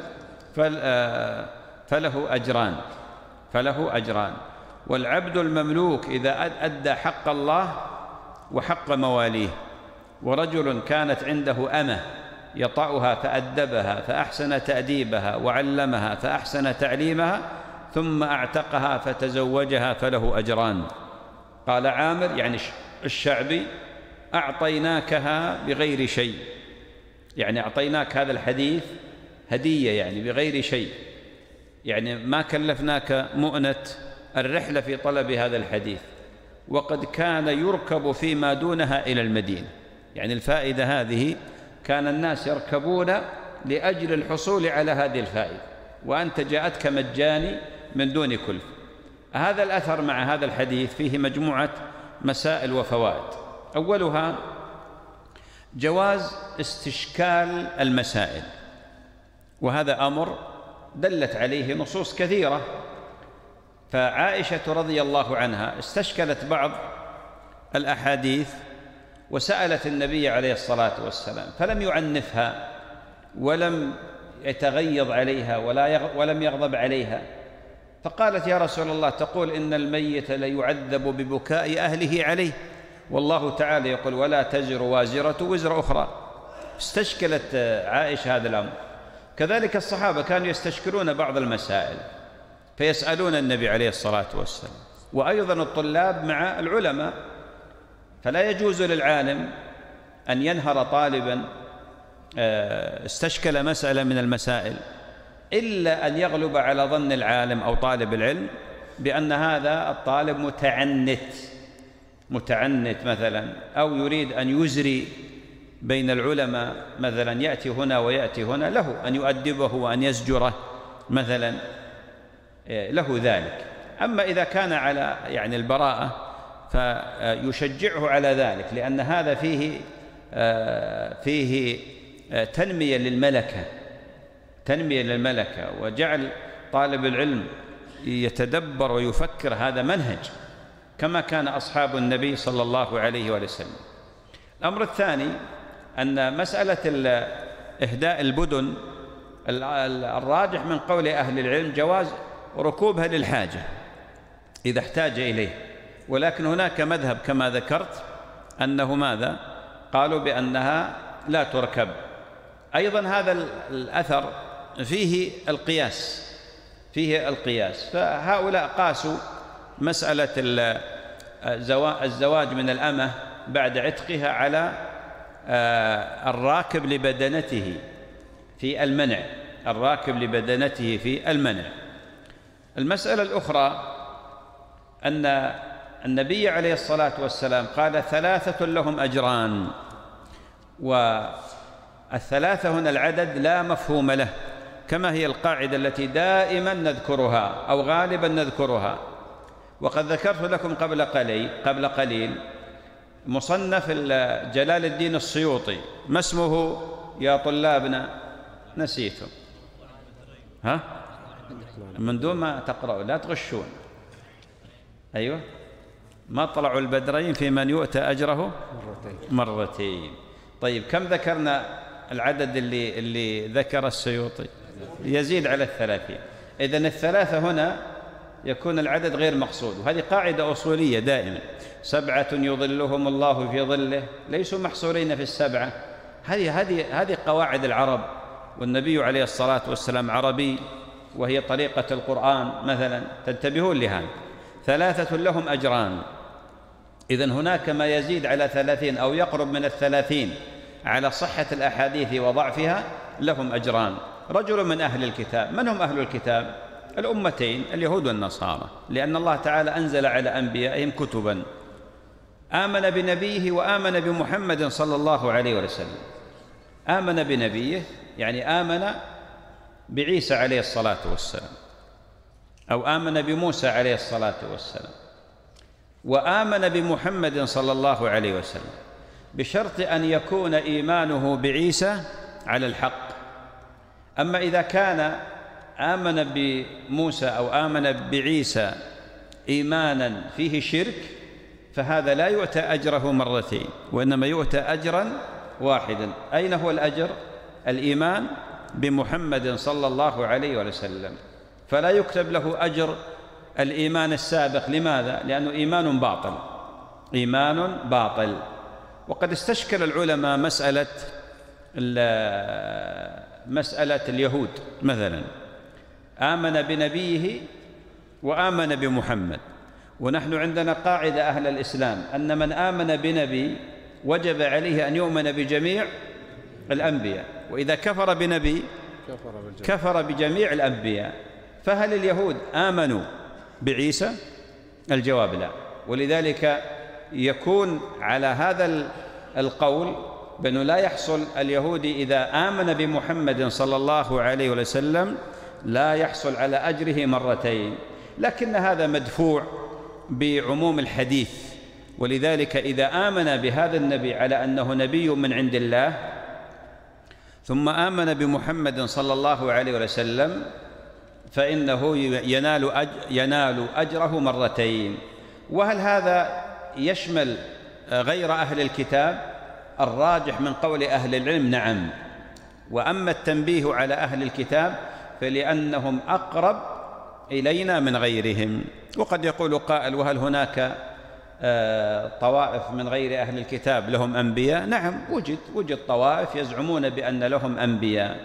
Speaker 1: فله أجران، والعبد المملوك إذا أدى حق الله وحق مواليه، ورجل كانت عنده أمة يطأها فأدبها فأحسن تأديبها وعلمها فأحسن تعليمها ثم أعتقها فتزوجها فله أجران. قال عامر يعني الشعبي: أعطيناكها بغير شيء، يعني أعطيناك هذا الحديث هدية، يعني بغير شيء، يعني ما كلفناك مؤنة الرحلة في طلب هذا الحديث، وقد كان يركب فيما دونها إلى المدينة. يعني الفائدة هذه كان الناس يركبون لأجل الحصول على هذه الفائدة، وأنت جاءتك مجاني من دون كلف. هذا الأثر مع هذا الحديث فيه مجموعة مسائل وفوائد. أولها جواز استشكال المسائل، وهذا أمر دلت عليه نصوص كثيرة. فعائشة رضي الله عنها استشكلت بعض الأحاديث وسألت النبي عليه الصلاة والسلام، فلم يعنفها ولم يتغيظ عليها ولم يغضب عليها، فقالت: يا رسول الله، تقول إن الميت ليعذب ببكاء أهله عليه، والله تعالى يقول: ولا تزر وازرة وزر أخرى. استشكلت عائشة هذا الأمر، كذلك الصحابة كانوا يستشكلون بعض المسائل فيسألون النبي عليه الصلاة والسلام، وأيضا الطلاب مع العلماء، فلا يجوز للعالم أن ينهر طالبا استشكل مسألة من المسائل إلا أن يغلب على ظن العالم أو طالب العلم بأن هذا الطالب متعنت مثلا، أو يريد أن يزري بين العلماء مثلا، يأتي هنا ويأتي هنا، له أن يؤدبه وأن يزجره مثلا، له ذلك. أما إذا كان على يعني البراءة فيشجعه على ذلك، لأن هذا فيه تنمية للملكة، وجعل طالب العلم يتدبر ويفكر، هذا منهج كما كان أصحاب النبي صلى الله عليه وسلم. الأمر الثاني أن مسألة إهداء البدن الراجح من قول أهل العلم جواز ركوبها للحاجة إذا احتاج إليه، ولكن هناك مذهب كما ذكرت أنه ماذا؟ قالوا بأنها لا تركب. أيضا هذا الأثر فيه القياس، فهؤلاء قاسوا مسألة الزواج من الأمة بعد عتقها على الراكب لبدنته في المنع. المسألة الأخرى أن النبي عليه الصلاة والسلام قال 3 لهم أجران، والثلاثة هنا العدد لا مفهوم له، كما هي القاعدة التي دائما نذكرها أو غالبا نذكرها. وقد ذكرت لكم قبل قليل مصنف جلال الدين السيوطي، ما اسمه يا طلابنا؟ نسيتم؟ من دون ما تقرأوا لا تغشون. أيوة، ما طلعوا البدرين في من يؤتى أجره مرتين. طيب كم ذكرنا العدد اللي ذكر السيوطي؟ يزيد على 30. إذن 3 هنا يكون العدد غير مقصود، وهذه قاعدة أصولية دائما: 7 يظلهم الله في ظله، ليسوا محصورين في ال7. هذه قواعد العرب، والنبي عليه الصلاة والسلام عربي، وهي طريقة القرآن مثلا، تنتبهون لهذا. 3 لهم أجران. إذن هناك ما يزيد على 30 أو يقرب من 30 على صحة الأحاديث وضعفها لهم أجران. رجل من أهل الكتاب، من هم أهل الكتاب؟ الأمتين اليهود والنصارى، لأن الله تعالى أنزل على أنبيائهم كتبا، آمن بنبيه وآمن بمحمد صلى الله عليه وسلم. آمن بنبيه يعني آمن بعيسى عليه الصلاة والسلام، أو آمن بموسى عليه الصلاة والسلام، وآمن بمحمد صلى الله عليه وسلم، بشرط أن يكون إيمانه بعيسى على الحق. أما إذا كان آمن بموسى أو آمن بعيسى إيمانا فيه شرك، فهذا لا يؤتى أجره مرتين، وإنما يؤتى أجرا واحدا. أين هو الأجر؟ الإيمان بمحمد صلى الله عليه وسلم، فلا يكتب له أجر الإيمان السابق. لماذا؟ لأنه إيمان باطل. وقد استشكل العلماء مسألة اليهود مثلا، آمن بنبيه وآمن بمحمد، ونحن عندنا قاعدة أهل الإسلام أن من آمن بنبي وجب عليه أن يؤمن بجميع الأنبياء، وإذا كفر بنبي كفر بجميع الأنبياء. فهل اليهود آمنوا بعيسى؟ الجواب لا. ولذلك يكون على هذا القول بأنه لا يحصل اليهودي إذا آمن بمحمد صلى الله عليه وسلم لا يحصل على أجره مرتين، لكن هذا مدفوع بعموم الحديث. ولذلك إذا آمن بهذا النبي على أنه نبي من عند الله، ثم آمن بمحمد صلى الله عليه وسلم، فإنه ينال أجره مرتين. وهل هذا يشمل غير أهل الكتاب؟ الراجح من قول أهل العلم نعم. وأما التنبيه على أهل الكتاب فلأنهم أقرب إلينا من غيرهم. وقد يقول قائل: وهل هناك طوائف من غير أهل الكتاب لهم أنبياء؟ نعم، وجد طوائف يزعمون بأن لهم أنبياء.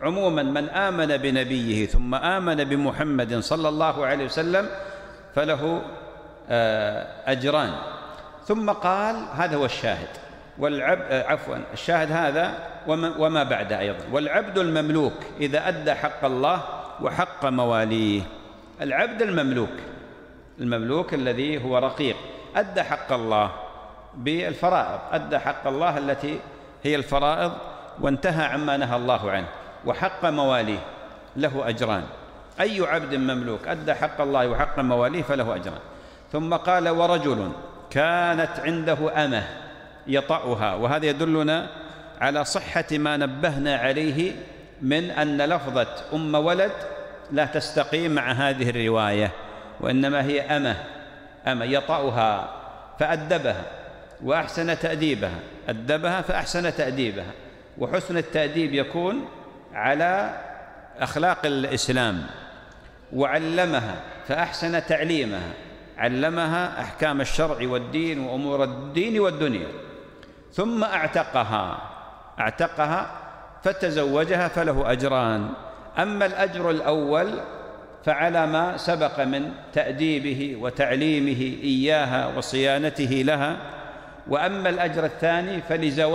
Speaker 1: عموما من آمن بنبيه ثم آمن بمحمد صلى الله عليه وسلم فله أجران. ثم قال هذا هو الشاهد، الشاهد هذا وما بعد أيضا: والعبد المملوك إذا أدى حق الله وحق مواليه. العبد المملوك الذي هو رقيق أدى حق الله بالفرائض، أدى حق الله التي هي الفرائض وانتهى عما نهى الله عنه، وحق مواليه له أجران. أي عبد مملوك أدى حق الله وحق مواليه فله أجران. ثم قال: ورجل كانت عنده أمة يطأها. وهذا يدلنا على صحة ما نبهنا عليه من أن لفظة أم ولد لا تستقيم مع هذه الرواية، وإنما هي أمة يطأها فأدبها وأحسن تأديبها، أدبها فأحسن تأديبها. وحسن التأديب يكون على أخلاق الإسلام. وعلمها فأحسن تعليمها، علمها أحكام الشرع والدين وأمور الدين والدنيا. ثم أعتقها فتزوجها فله أجران. أما الأجر الأول فعلى ما سبق من تأديبه وتعليمه إياها وصيانته لها. وأما الأجر الثاني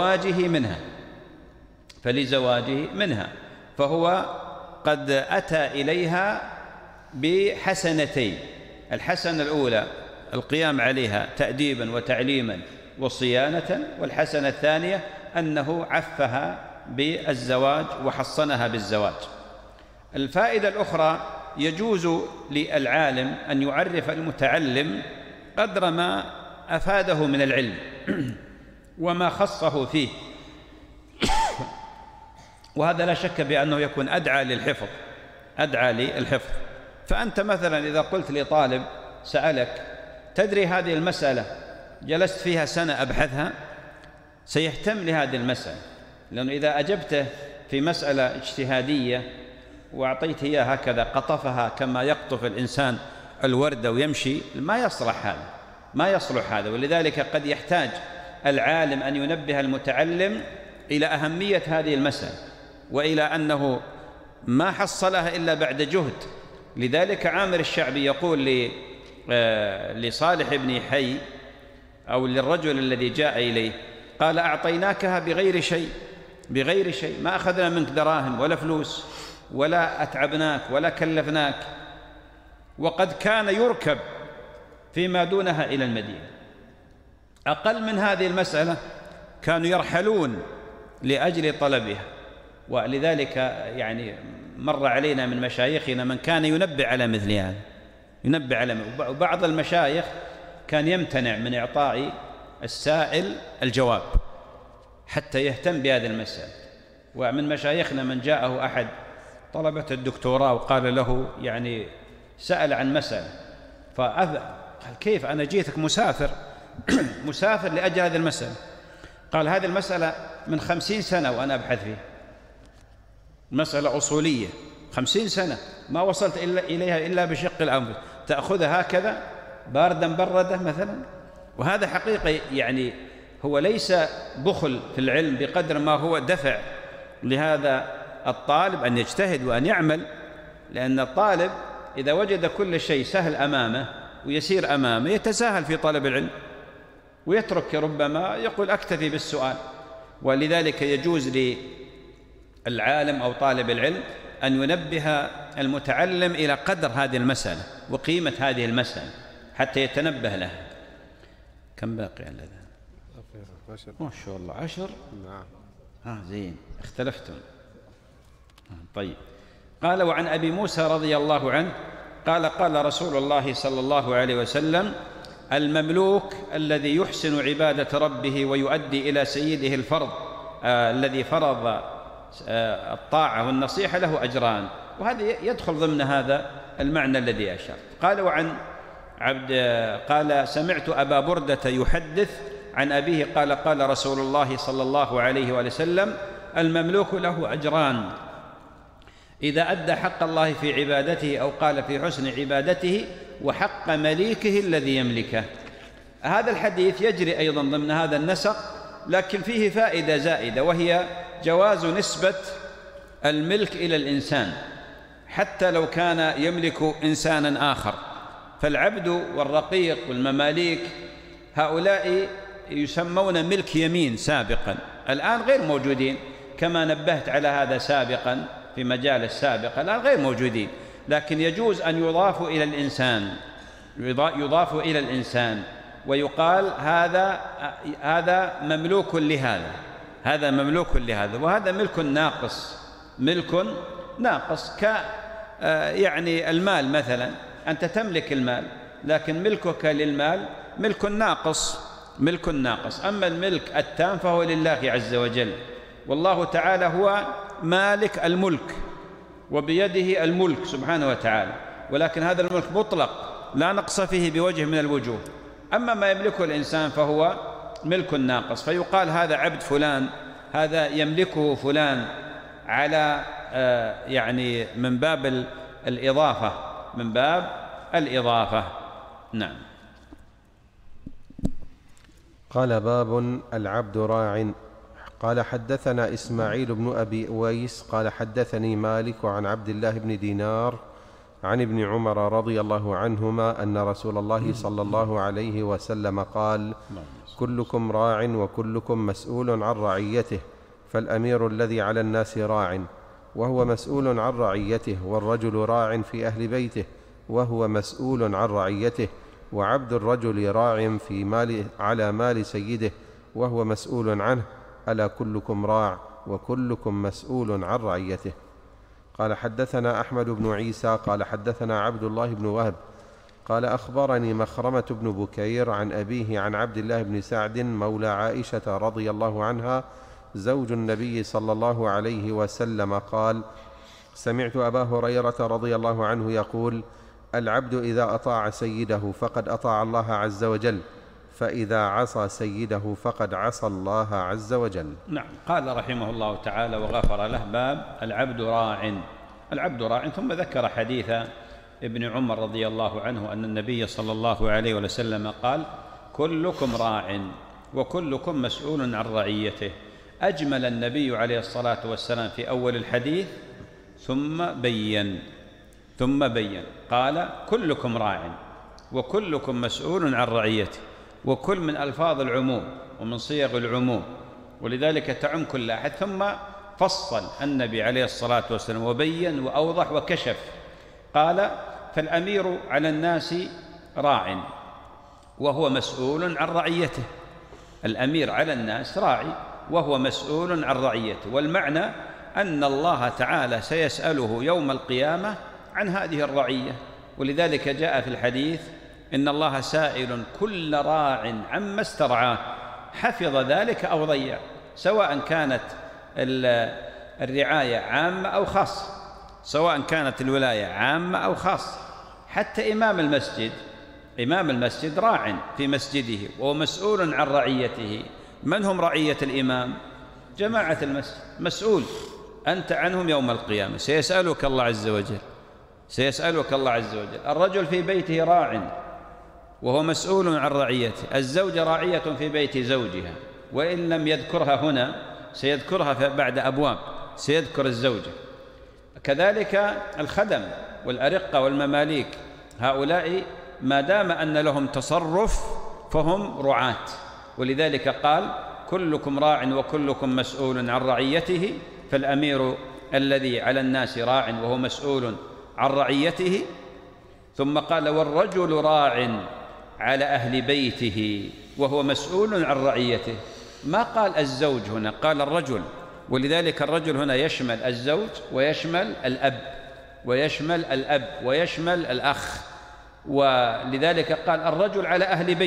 Speaker 1: فلزواجه منها، فهو قد أتى إليها بحسنتين: الحسنة الأولى القيام عليها تأديبا وتعليما وصيانة، والحسنة الثانية أنه عفها بالزواج وحصنها بالزواج. الفائدة الأخرى: يجوز للعالم أن يعرف المتعلم قدر ما أفاده من العلم وما خصه فيه، وهذا لا شك بأنه يكون أدعى للحفظ. فأنت مثلا إذا قلت لطالب سألك: تدري هذه المسألة جلست فيها سنة أبحثها، سيهتم لهذه المسألة، لأنه إذا أجبته في مسألة اجتهادية وأعطيت إياه هكذا قطفها كما يقطف الإنسان الوردة ويمشي، ما يصلح هذا. ولذلك قد يحتاج العالم أن ينبه المتعلم إلى أهمية هذه المسألة، وإلى أنه ما حصلها إلا بعد جهد. لذلك عامر الشعبي يقول لصالح بن حي أو للرجل الذي جاء إليه: قال: أعطيناكها بغير شيء، ما أخذنا منك دراهم ولا فلوس ولا أتعبناك ولا كلفناك، وقد كان يركب فيما دونها إلى المدينة. أقل من هذه المسألة كانوا يرحلون لأجل طلبها. ولذلك يعني مر علينا من مشايخنا من كان ينبه على مثل هذا، وبعض المشايخ كان يمتنع من إعطاء السائل الجواب حتى يهتم بهذه المسألة. ومن مشايخنا من جاءه أحد طلبة الدكتوراه وقال له يعني سأل عن مسألة، قال: كيف أنا جيتك مسافر لأجل هذه المسألة؟ قال: هذه المسألة من 50 سنة وأنا أبحث فيها، مسألة أصولية 50 سنة ما وصلت إليها إلا بشق الأنفس، تأخذها هكذا باردا بردة مثلا. وهذا حقيقة يعني هو ليس بخل في العلم بقدر ما هو دفع لهذا الطالب أن يجتهد وأن يعمل، لأن الطالب إذا وجد كل شيء سهل أمامه ويسير أمامه يتساهل في طلب العلم ويترك، ربما يقول أكتفي بالسؤال. ولذلك يجوز للعالم أو طالب العلم أن ينبه المتعلم إلى قدر هذه المسألة وقيمة هذه المسألة حتى يتنبه لها. كم باقي على ذا؟ ما شاء الله 10. نعم. زين، اختلفتم. طيب. قال: وعن أبي موسى رضي الله عنه قال: قال رسول الله صلى الله عليه وسلم: المملوك الذي يحسن عبادة ربه ويؤدي إلى سيده الفرض الذي فرض الطاعة والنصيحة له أجران. وهذا يدخل ضمن هذا المعنى الذي أشار. قال: وعن قال: سمعت أبا بردة يحدث عن أبيه قال: قال رسول الله صلى الله عليه وسلم: المملوك له أجران: إذا أدى حق الله في عبادته، أو قال في حسن عبادته، وحق مليكه الذي يملكه. هذا الحديث يجري أيضا ضمن هذا النسق، لكن فيه فائدة زائدة، وهي جواز نسبة الملك إلى الإنسان حتى لو كان يملك إنسانا آخر. فالعبد والرقيق والمماليك هؤلاء يسمون ملك يمين سابقا، الآن غير موجودين، كما نبهت على هذا سابقا في مجال سابق، الآن غير موجودين، لكن يجوز أن يضافوا إلى الإنسان، يضاف إلى الإنسان ويقال هذا مملوك لهذا، هذا مملوك لهذا، وهذا ملك ناقص، ملك ناقص يعني المال مثلا، أنت تملك المال لكن ملكك للمال ملك ناقص، ملك ناقص. أما الملك التام فهو لله عز وجل، والله تعالى هو مالك الملك وبيده الملك سبحانه وتعالى، ولكن هذا الملك مطلق لا نقص فيه بوجه من الوجوه. أما ما يملكه الإنسان فهو ملك ناقص، فيقال هذا عبد فلان، هذا يملكه فلان، على يعني من باب الإضافة، من باب الإضافة. نعم.
Speaker 2: قال باب العبد راع. قال حدثنا إسماعيل بن أبي أويس قال حدثني مالك عن عبد الله بن دينار عن ابن عمر رضي الله عنهما أن رسول الله صلى الله عليه وسلم قال: كلكم راع وكلكم مسؤول عن رعيته، فالأمير الذي على الناس راع وهو مسؤول عن رعيته، والرجل راع في أهل بيته وهو مسؤول عن رعيته، وعبد الرجل راع على مال سيده وهو مسؤول عنه، ألا كلكم راع وكلكم مسؤول عن رعيته. قال حدثنا أحمد بن عيسى قال حدثنا عبد الله بن وهب قال أخبرني مخرمة بن بكير عن أبيه عن عبد الله بن سعد مولى عائشة رضي الله عنها زوج النبي صلى الله عليه وسلم قال: سمعت أبا هريرة رضي الله عنه يقول: العبد إذا أطاع سيده فقد أطاع الله عز وجل، فإذا عصى سيده فقد عصى الله عز وجل.
Speaker 1: نعم. قال رحمه الله تعالى وغفر له: باب العبد راع. العبد راع. ثم ذكر حديث ابن عمر رضي الله عنه أن النبي صلى الله عليه وسلم قال: كلكم راع وكلكم مسؤول عن رعيته. أجمل النبي عليه الصلاة والسلام في أول الحديث ثم بين قال: كلكم راع وكلكم مسؤول عن رعيته، وكل من ألفاظ العموم ومن صيغ العموم، ولذلك تعم كل أحد. ثم فصل النبي عليه الصلاة والسلام وبين وأوضح وكشف. قال: فالأمير على الناس راع وهو مسؤول عن رعيته. الأمير على الناس راعي وهو مسؤول عن رعيته، والمعنى أن الله تعالى سيسأله يوم القيامة عن هذه الرعية، ولذلك جاء في الحديث: إن الله سائل كل راع عما استرعاه، حفظ ذلك أو ضيع، سواء كانت الرعاية عامة أو خاصة، سواء كانت الولاية عامة أو خاصة. حتى إمام المسجد راع في مسجده وهو مسؤول عن رعيته. من هم رعية الإمام؟ جماعة المسجد، مسؤول أنت عنهم يوم القيامة، سيسألك الله عز وجل، سيسألك الله عز وجل. الرجل في بيته راع وهو مسؤول عن رعيته. الزوجة راعية في بيت زوجها، وإن لم يذكرها هنا سيذكرها بعد أبواب، سيذكر الزوجة. كذلك الخدم والأرقة والمماليك، هؤلاء ما دام أن لهم تصرف فهم رعاة، ولذلك قال: كلكم راع وكلكم مسؤول عن رعيته، فالأمير الذي على الناس راع وهو مسؤول عن رعيته. ثم قال: والرجل راع على أهل بيته وهو مسؤول عن رعيته. ما قال الزوج هنا، قال الرجل، ولذلك الرجل هنا يشمل الزوج ويشمل الأب ويشمل الأخ، ولذلك قال الرجل على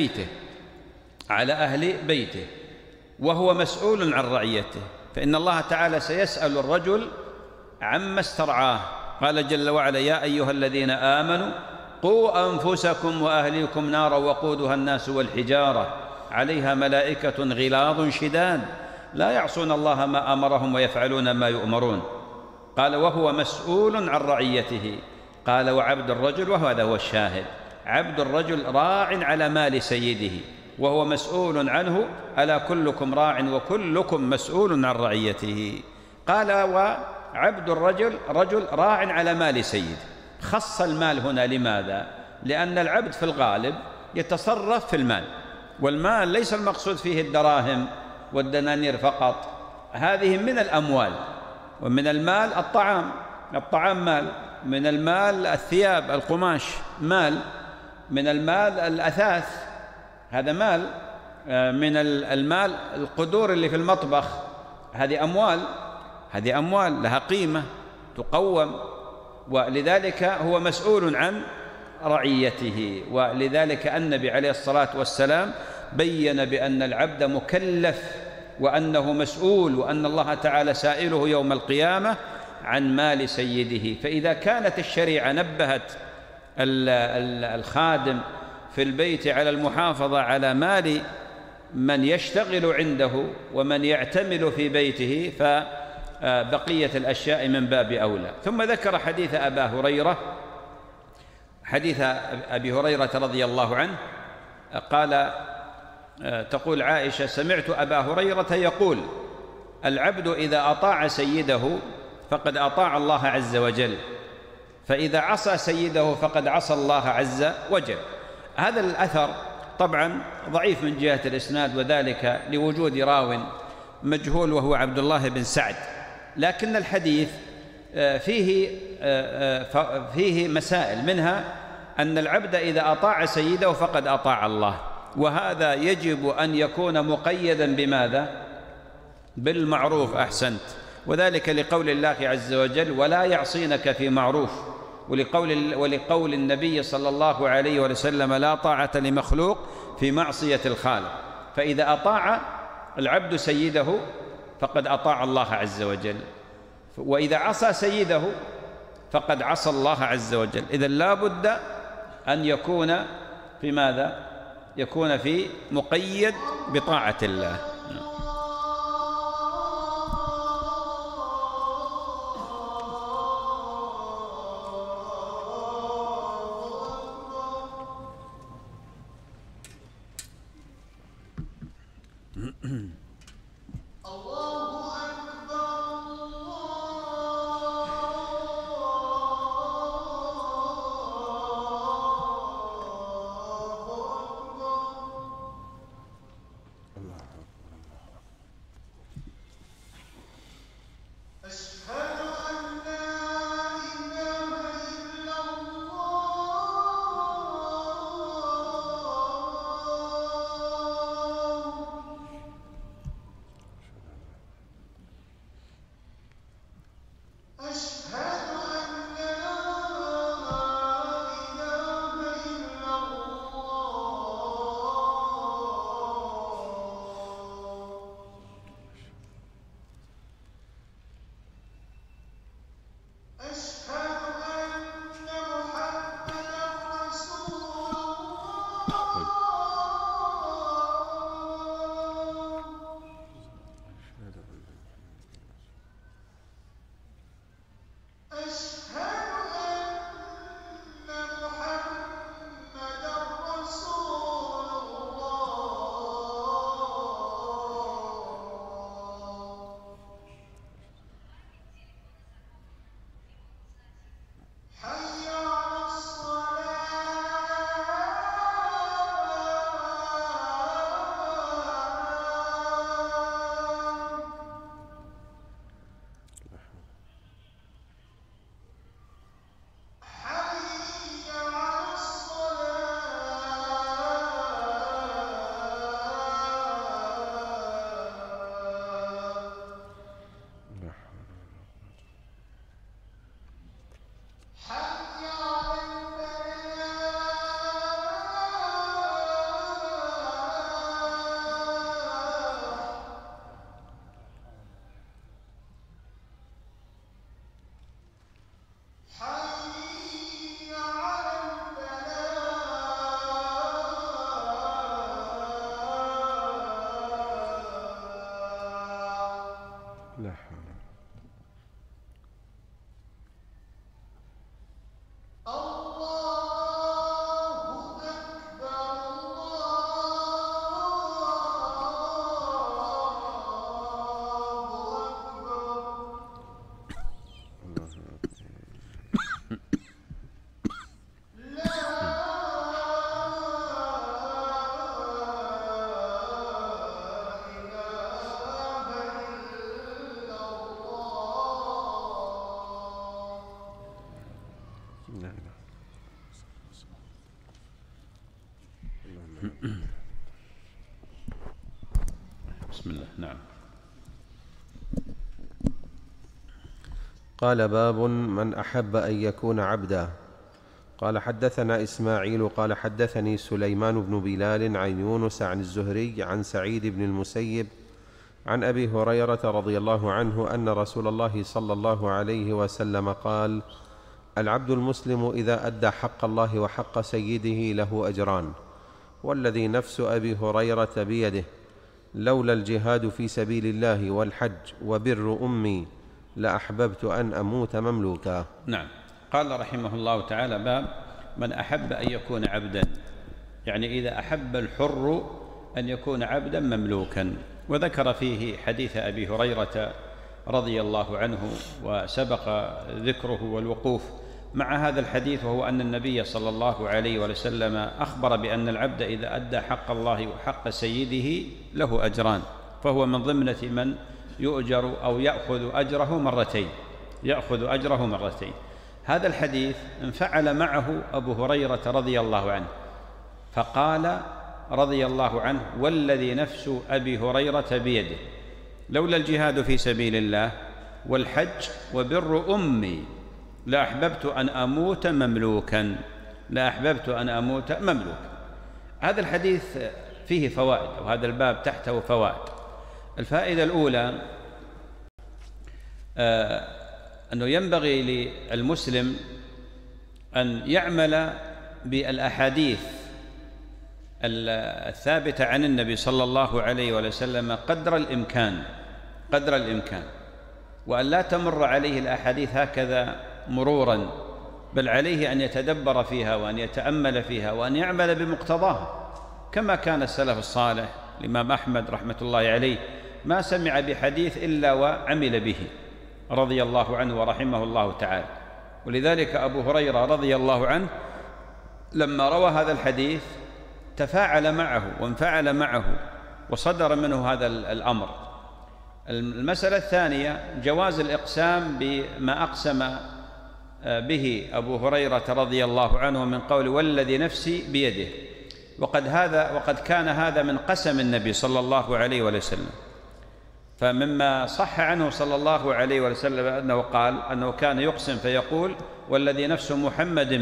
Speaker 1: أهل بيته وهو مسؤول عن رعيته، فإن الله تعالى سيسأل الرجل عما استرعاه. قال جل وعلا: يا أيها الذين آمنوا قوا أنفسكم وأهليكم نارا وقودها الناس والحجارة عليها ملائكة غلاظ شداد لا يعصون الله ما أمرهم ويفعلون ما يؤمرون. قال: وهو مسؤول عن رعيته. قال: وعبد الرجل، وهذا هو الشاهد، عبد الرجل راع على مال سيده وهو مسؤول عنه، ألا كلكم راع وكلكم مسؤول عن رعيته. قال: عبد الرجل رجل راع على مال سيده. خص المال هنا لماذا؟ لأن العبد في الغالب يتصرف في المال، والمال ليس المقصود فيه الدراهم والدنانير فقط، هذه من الأموال. ومن المال الطعام مال، من المال الثياب القماش مال، من المال الأثاث هذا مال، من المال القدور اللي في المطبخ، هذه أموال لها قيمة تقوم، ولذلك هو مسؤول عن رعيته. ولذلك النبي عليه الصلاة والسلام بين بأن العبد مكلف وأنه مسؤول، وأن الله تعالى سائله يوم القيامة عن مال سيده. فإذا كانت الشريعة نبهت الخادم في البيت على المحافظة على مال من يشتغل عنده ومن يعتمل في بيته، فبقية الأشياء من باب أولى. ثم ذكر حديث أبي هريرة رضي الله عنه قال: تقول عائشة: سمعت أبا هريرة يقول: العبد إذا أطاع سيده فقد أطاع الله عز وجل، فإذا عصى سيده فقد عصى الله عز وجل. هذا الأثر طبعا ضعيف من جهة الإسناد، وذلك لوجود راو مجهول وهو عبد الله بن سعد، لكن الحديث فيه مسائل، منها أن العبد إذا أطاع سيده فقد أطاع الله، وهذا يجب أن يكون مقيدا بماذا؟ بالمعروف. أحسنت. وذلك لقول الله عز وجل: ولا يعصينك في معروف، ولقول النبي صلى الله عليه وسلم: لا طاعة لمخلوق في معصية الخالق. فإذا أطاع العبد سيده فقد أطاع الله عز وجل، وإذا عصى سيده فقد عصى الله عز وجل. إذن لا بد أن يكون في ماذا؟ يكون في مقيد بطاعة الله. بسم الله. نعم.
Speaker 2: قال: باب من أحب أن يكون عبدا. قال: حدثنا إسماعيل قال: حدثني سليمان بن بلال عن يونس عن الزهري عن سعيد بن المسيب عن أبي هريرة رضي الله عنه أن رسول الله صلى الله عليه وسلم قال: العبد المسلم إذا أدى حق الله وحق سيده له أجران، والذي نفس أبي هريرة بيده لولا الجهاد في سبيل الله والحج وبر أمي لأحببت أن أموت مملوكا.
Speaker 1: نعم. قال رحمه الله تعالى: باب من أحب أن يكون عبدا، يعني إذا أحب الحر أن يكون عبدا مملوكا. وذكر فيه حديث أبي هريرة رضي الله عنه، وسبق ذكره والوقوف مع هذا الحديث، وهو أن النبي صلى الله عليه وسلم أخبر بأن العبد إذا أدى حق الله وحق سيده له أجران، فهو من ضمنة من يؤجر أو يأخذ أجره مرتين. هذا الحديث انفعل معه أبو هريرة رضي الله عنه، فقال رضي الله عنه: والذي نفس أبي هريرة بيده لولا الجهاد في سبيل الله والحج وبر أمي لأحببت أن أموت مملوكا. هذا الحديث فيه فوائد، وهذا الباب تحته فوائد. الفائدة الأولى أنه ينبغي للمسلم أن يعمل بالأحاديث الثابتة عن النبي صلى الله عليه وسلم قدر الإمكان، وأن لا تمر عليه الأحاديث هكذا مرورا، بل عليه أن يتدبر فيها وأن يتأمل فيها وأن يعمل بمقتضاها، كما كان السلف الصالح. الإمام أحمد رحمة الله عليه ما سمع بحديث إلا وعمل به رضي الله عنه ورحمه الله تعالى. ولذلك أبو هريرة رضي الله عنه لما روى هذا الحديث تفاعل معه وانفعل معه وصدر منه هذا الأمر. المسألة الثانية جواز الإقسام بما أقسم به أبو هريرة رضي الله عنه من قول والذي نفسي بيده، وقد كان هذا من قسم النبي صلى الله عليه وسلم. فمما صح عنه صلى الله عليه وسلم أنه قال أنه كان يقسم فيقول والذي نفس محمد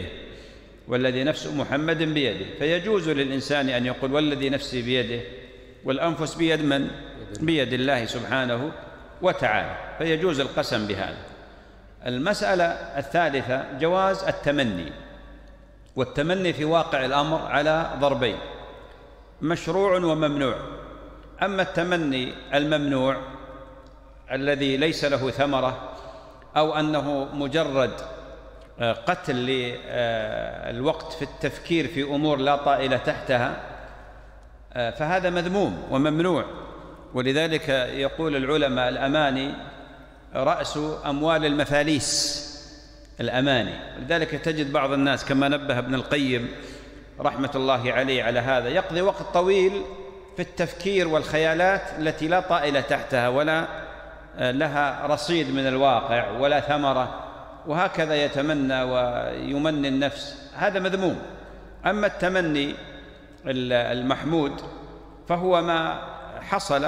Speaker 1: بيده، فيجوز للإنسان أن يقول والذي نفسي بيده، والأنفس بيد من؟ بيد الله سبحانه وتعالى، فيجوز القسم بهذا. المسألة الثالثة جواز التمني، والتمني في واقع الأمر على ضربين: مشروع وممنوع. أما التمني الممنوع الذي ليس له ثمرة، أو أنه مجرد قتل للوقت في التفكير في أمور لا طائل تحتها، فهذا مذموم وممنوع. ولذلك يقول العلماء الأماني رأس أموال المفاليس، الأماني. ولذلك تجد بعض الناس كما نبه ابن القيم رحمة الله عليه على هذا يقضي وقت طويل في التفكير والخيالات التي لا طائل تحتها ولا لها رصيد من الواقع ولا ثمرة، وهكذا يتمنى ويمني النفس، هذا مذموم. أما التمني المحمود فهو ما حصل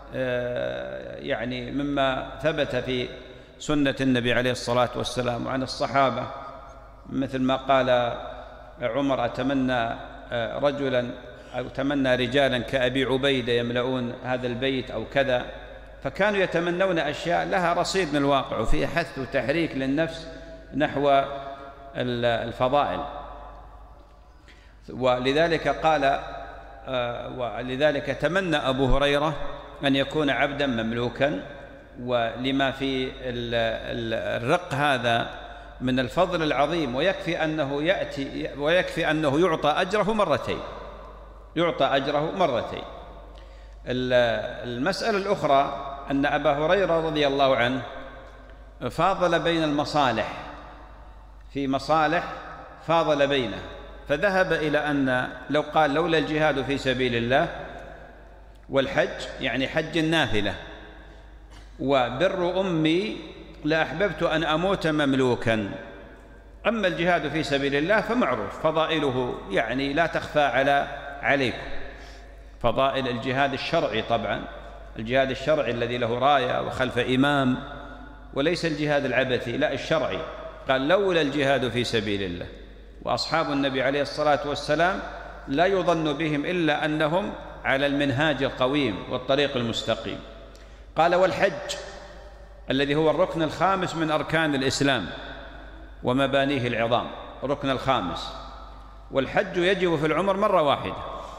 Speaker 1: يعني مما ثبت في سنة النبي عليه الصلاة والسلام وعن الصحابة، مثل ما قال عمر: أتمنى رجلا أو تمنى رجالا كأبي عبيدة يملؤون هذا البيت أو كذا. فكانوا يتمنون أشياء لها رصيد من الواقع وفيه حث وتحريك للنفس نحو الفضائل. ولذلك تمنى أبو هريرة أن يكون عبدا مملوكا، ولما في الرق هذا من الفضل العظيم، ويكفي أنه يعطى أجره مرتين. المسألة الأخرى أن أبا هريرة رضي الله عنه فاضل بين المصالح، في مصالح فاضل بينه، فذهب إلى أن لو قال لولا الجهاد في سبيل الله والحج، يعني حج النافلة، وبر أمي لأحببت أن أموت مملوكا، أما الجهاد في سبيل الله فمعروف فضائله، يعني لا تخفى عليكم، فضائل الجهاد الشرعي طبعا، الجهاد الشرعي الذي له راية وخلف إمام، وليس الجهاد العبثي، لا الشرعي. قال لولا الجهاد في سبيل الله. وأصحاب النبي عليه الصلاة والسلام لا يظن بهم إلا أنهم على المنهاج القويم والطريق المستقيم. قال والحج الذي هو الركن الخامس من أركان الإسلام ومبانيه العظام، الركن الخامس. والحج يجب في العمر مرة واحدة.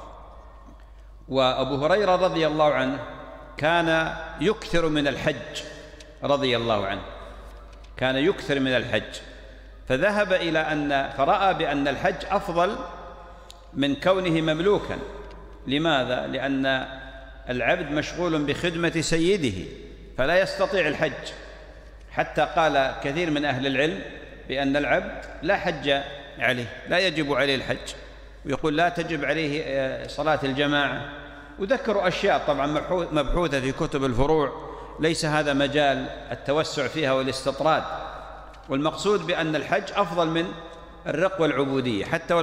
Speaker 1: وأبو هريرة رضي الله عنه كان يكثر من الحج رضي الله عنه، كان يكثر من الحج، فذهب إلى فرأى بأن الحج أفضل من كونه مملوكا. لماذا؟ لأن العبد مشغول بخدمة سيده فلا يستطيع الحج، حتى قال كثير من أهل العلم بأن العبد لا حج عليه، لا يجب عليه الحج، ويقول لا تجب عليه صلاة الجماعة، وذكروا أشياء طبعا مبحوثة في كتب الفروع، ليس هذا مجال التوسع فيها والاستطراد. والمقصود بأن الحج أفضل من الرق والعبودية،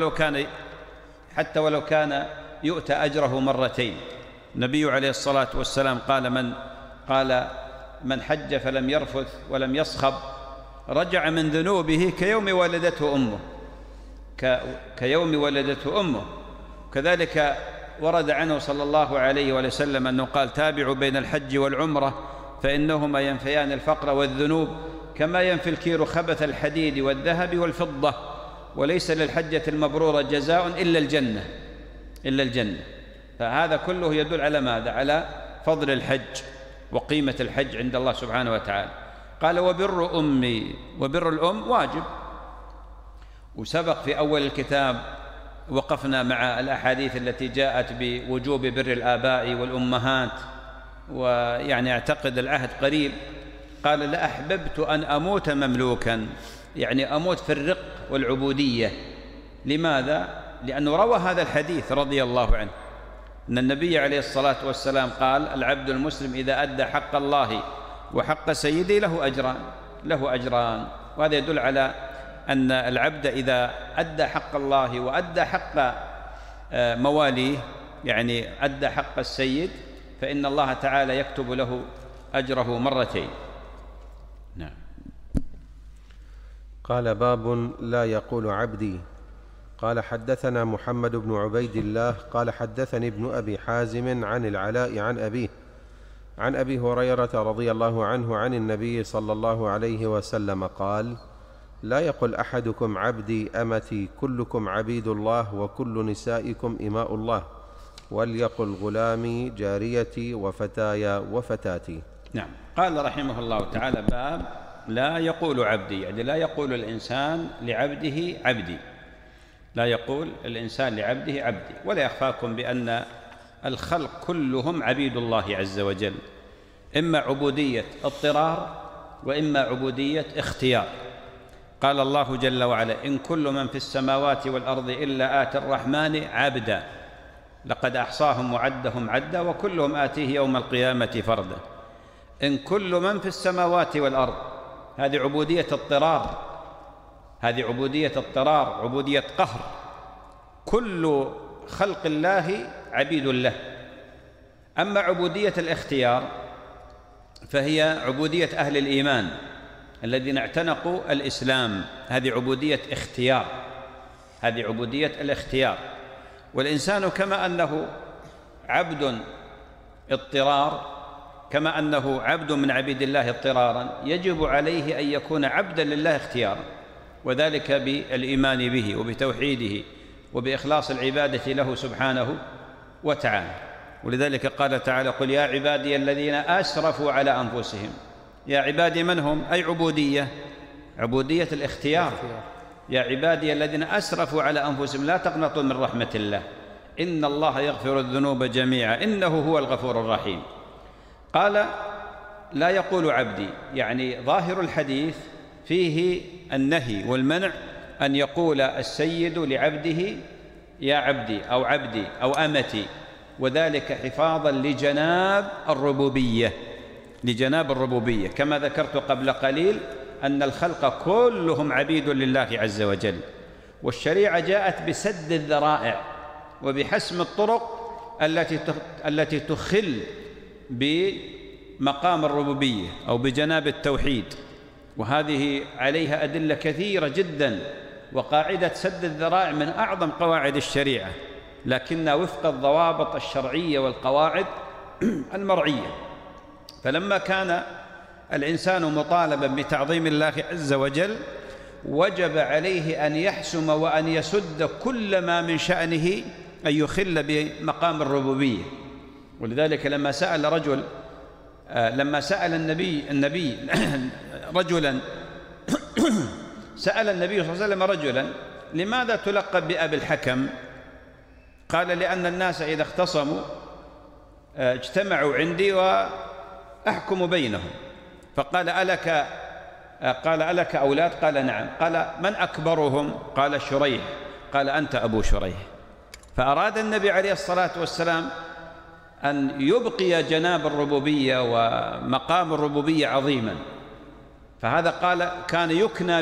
Speaker 1: حتى ولو كان يؤتى أجره مرتين. النبي عليه الصلاة والسلام قال من حج فلم يرفث ولم يصخب رجع من ذنوبه كيوم ولدته أمه، كيوم ولدته أمه. كذلك ورد عنه صلى الله عليه وسلم أنه قال تابعوا بين الحج والعمرة فإنهما ينفيان الفقر والذنوب كما ينفي الكير خبث الحديد والذهب والفضة، وليس للحجة المبرورة جزاء إلا الجنة. فهذا كله يدل على ماذا؟ على فضل الحج وقيمة الحج عند الله سبحانه وتعالى. قال وبر الأم واجب. وسبق في أول الكتاب وقفنا مع الأحاديث التي جاءت بوجوب بر الآباء والأمهات، ويعني أعتقد العهد قريب. قال لأحببت أن أموت مملوكا، يعني أموت في الرق والعبودية. لماذا؟ لأنه روى هذا الحديث رضي الله عنه أن النبي عليه الصلاة والسلام قال العبد المسلم إذا أدى حق الله وحق سيده له أجران. وهذا يدل على أن العبد إذا أدى حق الله وأدى حق مواليه، يعني أدى حق السيد، فإن الله تعالى يكتب له أجره مرتين. نعم.
Speaker 2: قال باب لا يقول عبدي. قال حدثنا محمد بن عبيد الله قال حدثني ابن أبي حازم عن العلاء عن أبيه عن أبي هريرة رضي الله عنه عن النبي صلى الله عليه وسلم قال لا يقل أحدكم عبدي أمتي، كلكم عبيد الله وكل نسائكم إماء الله، وليقل غلامي جاريتي وفتايا وفتاتي.
Speaker 1: نعم. قال رحمه الله تعالى باب لا يقول عبدي، يعني لا يقول الإنسان لعبده عبدي، لا يقول الإنسان لعبده عبدي. ولا يخفاكم بأن الخلق كلهم عبيد الله عز وجل، إما عبودية اضطرار وإما عبودية اختيار. قال الله جل وعلا إن كل من في السماوات والأرض إلا آتي الرحمن عبدا لقد أحصاهم وعدهم عدا وكلهم آتيه يوم القيامة فردا. إن كل من في السماوات والأرض، هذه عبودية اضطرار، هذه عبودية اضطرار، عبودية قهر. كل خلق الله عبيد له. أما عبودية الاختيار فهي عبودية أهل الإيمان الذين اعتنقوا الإسلام، هذه عبودية اختيار، هذه عبودية الاختيار. والإنسان كما أنه عبد اضطرار، كما أنه عبد من عبيد الله اضطرارا، يجب عليه أن يكون عبدا لله اختيارا، وذلك بالإيمان به وبتوحيده وبإخلاص العبادة له سبحانه وتعالى. ولذلك قال تعالى قل يا عبادي الذين أسرفوا على أنفسهم. يا عبادي من هم؟ أي عبودية الاختيار. يا عبادي الذين أسرفوا على أنفسهم لا تقنطوا من رحمة الله إن الله يغفر الذنوب جميعا إنه هو الغفور الرحيم. قال لا يقول عبدي، يعني ظاهر الحديث فيه النهي والمنع أن يقول السيد لعبده يا عبدي أو عبدي أو أمتي، وذلك حفاظا لجناب الربوبية، لجناب الربوبية. كما ذكرت قبل قليل أن الخلق كلهم عبيد لله عز وجل، والشريعة جاءت بسد الذرائع وبحسم الطرق التي تخل بمقام الربوبية أو بجناب التوحيد، وهذه عليها أدلة كثيرة جدا، وقاعدة سد الذرائع من أعظم قواعد الشريعة، لكنها وفق الضوابط الشرعية والقواعد المرعية. فلما كان الإنسان مطالبا بتعظيم الله عز وجل وجب عليه أن يحسم وأن يسد كل ما من شأنه أن يخل بمقام الربوبية. ولذلك لما سأل النبي رجلا سأل النبي صلى الله عليه وسلم رجلا: لماذا تلقب بأبي الحكم؟ قال: لأن الناس إذا اختصموا اجتمعوا عندي وأحكم بينهم. فقال: ألك أولاد؟ قال: نعم. قال: من أكبرهم؟ قال: شريح. قال: أنت أبو شريح. فأراد النبي عليه الصلاة والسلام أن يبقي جناب الربوبية ومقام الربوبية عظيما، فهذا قال كان يكنى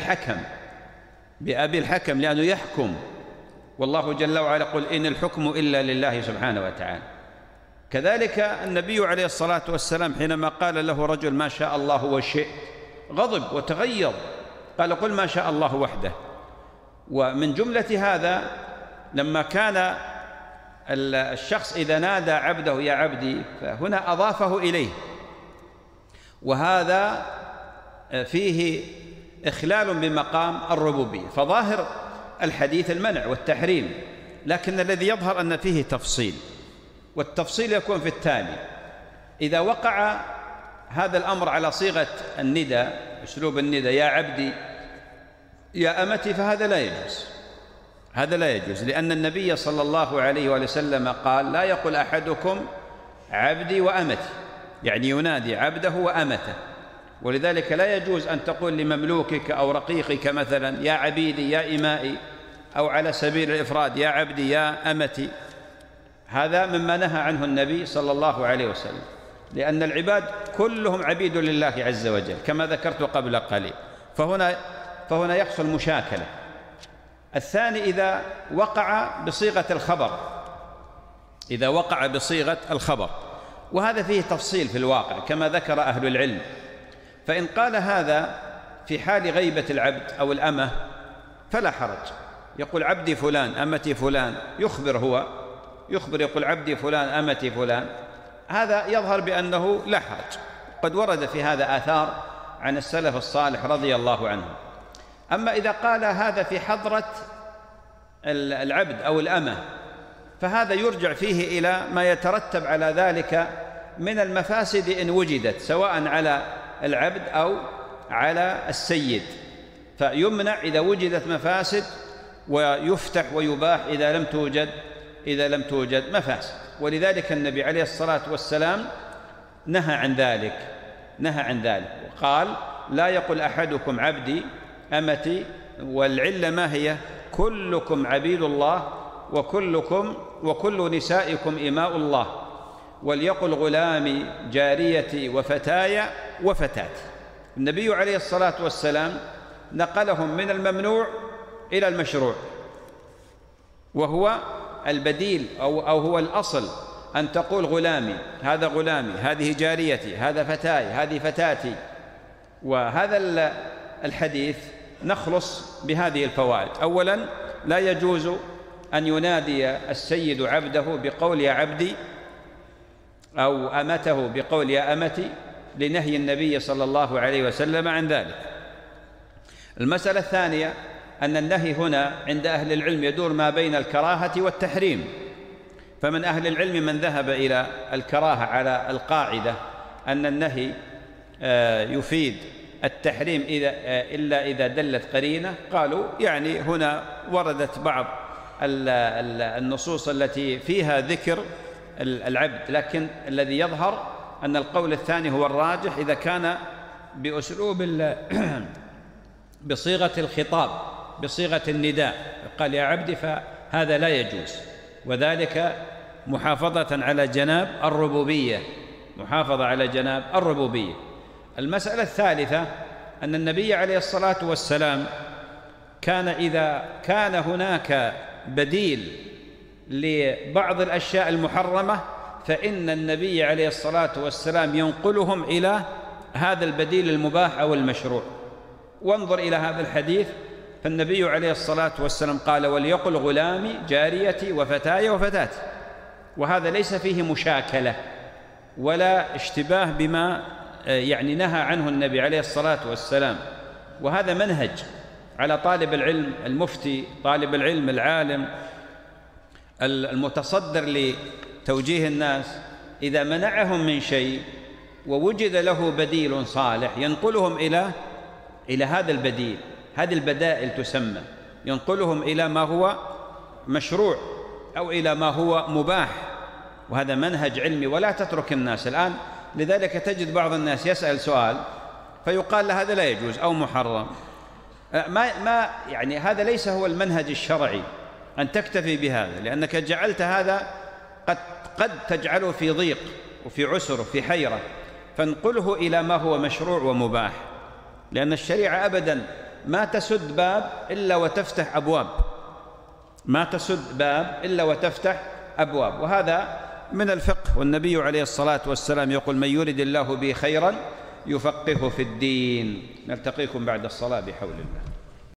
Speaker 1: بأبي الحكم لأنه يحكم، والله جل وعلا يقول: إن الحكم إلا لله سبحانه وتعالى. كذلك النبي عليه الصلاة والسلام حينما قال له رجل: ما شاء الله وشئت، غضب وتغيظ، قال: قل ما شاء الله وحده. ومن جملة هذا لما كان الشخص إذا نادى عبده: يا عبدي، فهنا أضافه إليه، وهذا فيه إخلال بمقام الربوبية. فظاهر الحديث المنع والتحريم، لكن الذي يظهر أن فيه تفصيل، والتفصيل يكون في التالي: إذا وقع هذا الأمر على صيغة النداء، أسلوب النداء، يا عبدي، يا أمتي، فهذا لا يجوز، هذا لا يجوز، لأن النبي صلى الله عليه وسلم قال: لا يقل أحدكم عبدي وأمتي، يعني ينادي عبده وأمته. ولذلك لا يجوز أن تقول لمملوكك أو رقيقك مثلا: يا عبيدي، يا إمائي، أو على سبيل الإفراد: يا عبدي، يا أمتي. هذا مما نهى عنه النبي صلى الله عليه وسلم، لأن العباد كلهم عبيد لله عز وجل كما ذكرت قبل قليل، فهنا يحصل مشاكلة. الثاني إذا وقع بصيغة الخبر، وهذا فيه تفصيل في الواقع كما ذكر أهل العلم. فإن قال هذا في حال غيبة العبد أو الأمة فلا حرج، يقول: عبدي فلان، أمتي فلان، يقول: عبدي فلان، أمتي فلان. هذا يظهر بأنه لا حرج، قد ورد في هذا آثار عن السلف الصالح رضي الله عنهم. أما إذا قال هذا في حضرة العبد أو الأمة، فهذا يرجع فيه إلى ما يترتب على ذلك من المفاسد إن وجدت، سواء على العبد أو على السيد، فيمنع إذا وجدت مفاسد، ويفتح ويباح إذا لم توجد مفاسد. ولذلك النبي عليه الصلاة والسلام نهى عن ذلك وقال: لا يقل أحدكم عبدي، أمتي. والعلة ما هي؟ كلكم عبيد الله، وكل نسائكم إماء الله، وليقل غلامي، جاريتي، وفتاي، وفتاتي. النبي عليه الصلاة والسلام نقلهم من الممنوع إلى المشروع، وهو البديل أو هو الأصل أن تقول غلامي، هذا غلامي، هذه جاريتي، هذا فتاي، هذه فتاتي. وهذا الحديث نخلص بهذه الفوائد. أولا، لا يجوز أن ينادي السيد عبده بقول يا عبدي، أو أمته بقول يا أمتي، لنهي النبي صلى الله عليه وسلم عن ذلك. المسألة الثانية أن النهي هنا عند أهل العلم يدور ما بين الكراهة والتحريم، فمن أهل العلم من ذهب إلى الكراهة على القاعدة أن النهي يفيد التحريم إلا إذا دلت قرينة. قالوا يعني هنا وردت بعض النصوص التي فيها ذكر العبد، لكن الذي يظهر أن القول الثاني هو الراجح إذا كان بأسلوب بصيغة الخطاب، بصيغة النداء، قال يا عبدي، فهذا لا يجوز، وذلك محافظة على جناب الربوبية، المسألة الثالثة أن النبي عليه الصلاة والسلام كان إذا كان هناك بديل لبعض الأشياء المحرمة فإن النبي عليه الصلاة والسلام ينقلهم إلى هذا البديل المباح أو المشروع. وانظر إلى هذا الحديث، فالنبي عليه الصلاة والسلام قال: وليقل غلامي جاريتي وفتاي وفتاتي، وهذا ليس فيه مشاكلة ولا اشتباه بما نهى عنه النبي عليه الصلاة والسلام. وهذا منهج على طالب العلم المفتي، طالب العلم العالم المتصدر لتوجيه الناس، إذا منعهم من شيء ووجد له بديل صالح ينقلهم إلى هذا البديل. هذه البدائل تسمى، ينقلهم إلى ما هو مشروع أو إلى ما هو مباح، وهذا منهج علمي. ولا تترك الناس الآن، لذلك تجد بعض الناس يسأل سؤال فيقال له هذا لا يجوز أو محرم. هذا ليس هو المنهج الشرعي أن تكتفي بهذا، لأنك جعلت هذا قد تجعله في ضيق وفي عسر وفي حيرة، فانقله إلى ما هو مشروع ومباح، لأن الشريعة أبداً ما تسد باب إلا وتفتح أبواب، ما تسد باب إلا وتفتح أبواب، وهذا من الفقه. والنبي عليه الصلاة والسلام يقول: من يرد الله به خيراً يفقهه في الدين. نلتقيكم بعد الصلاة بحول الله.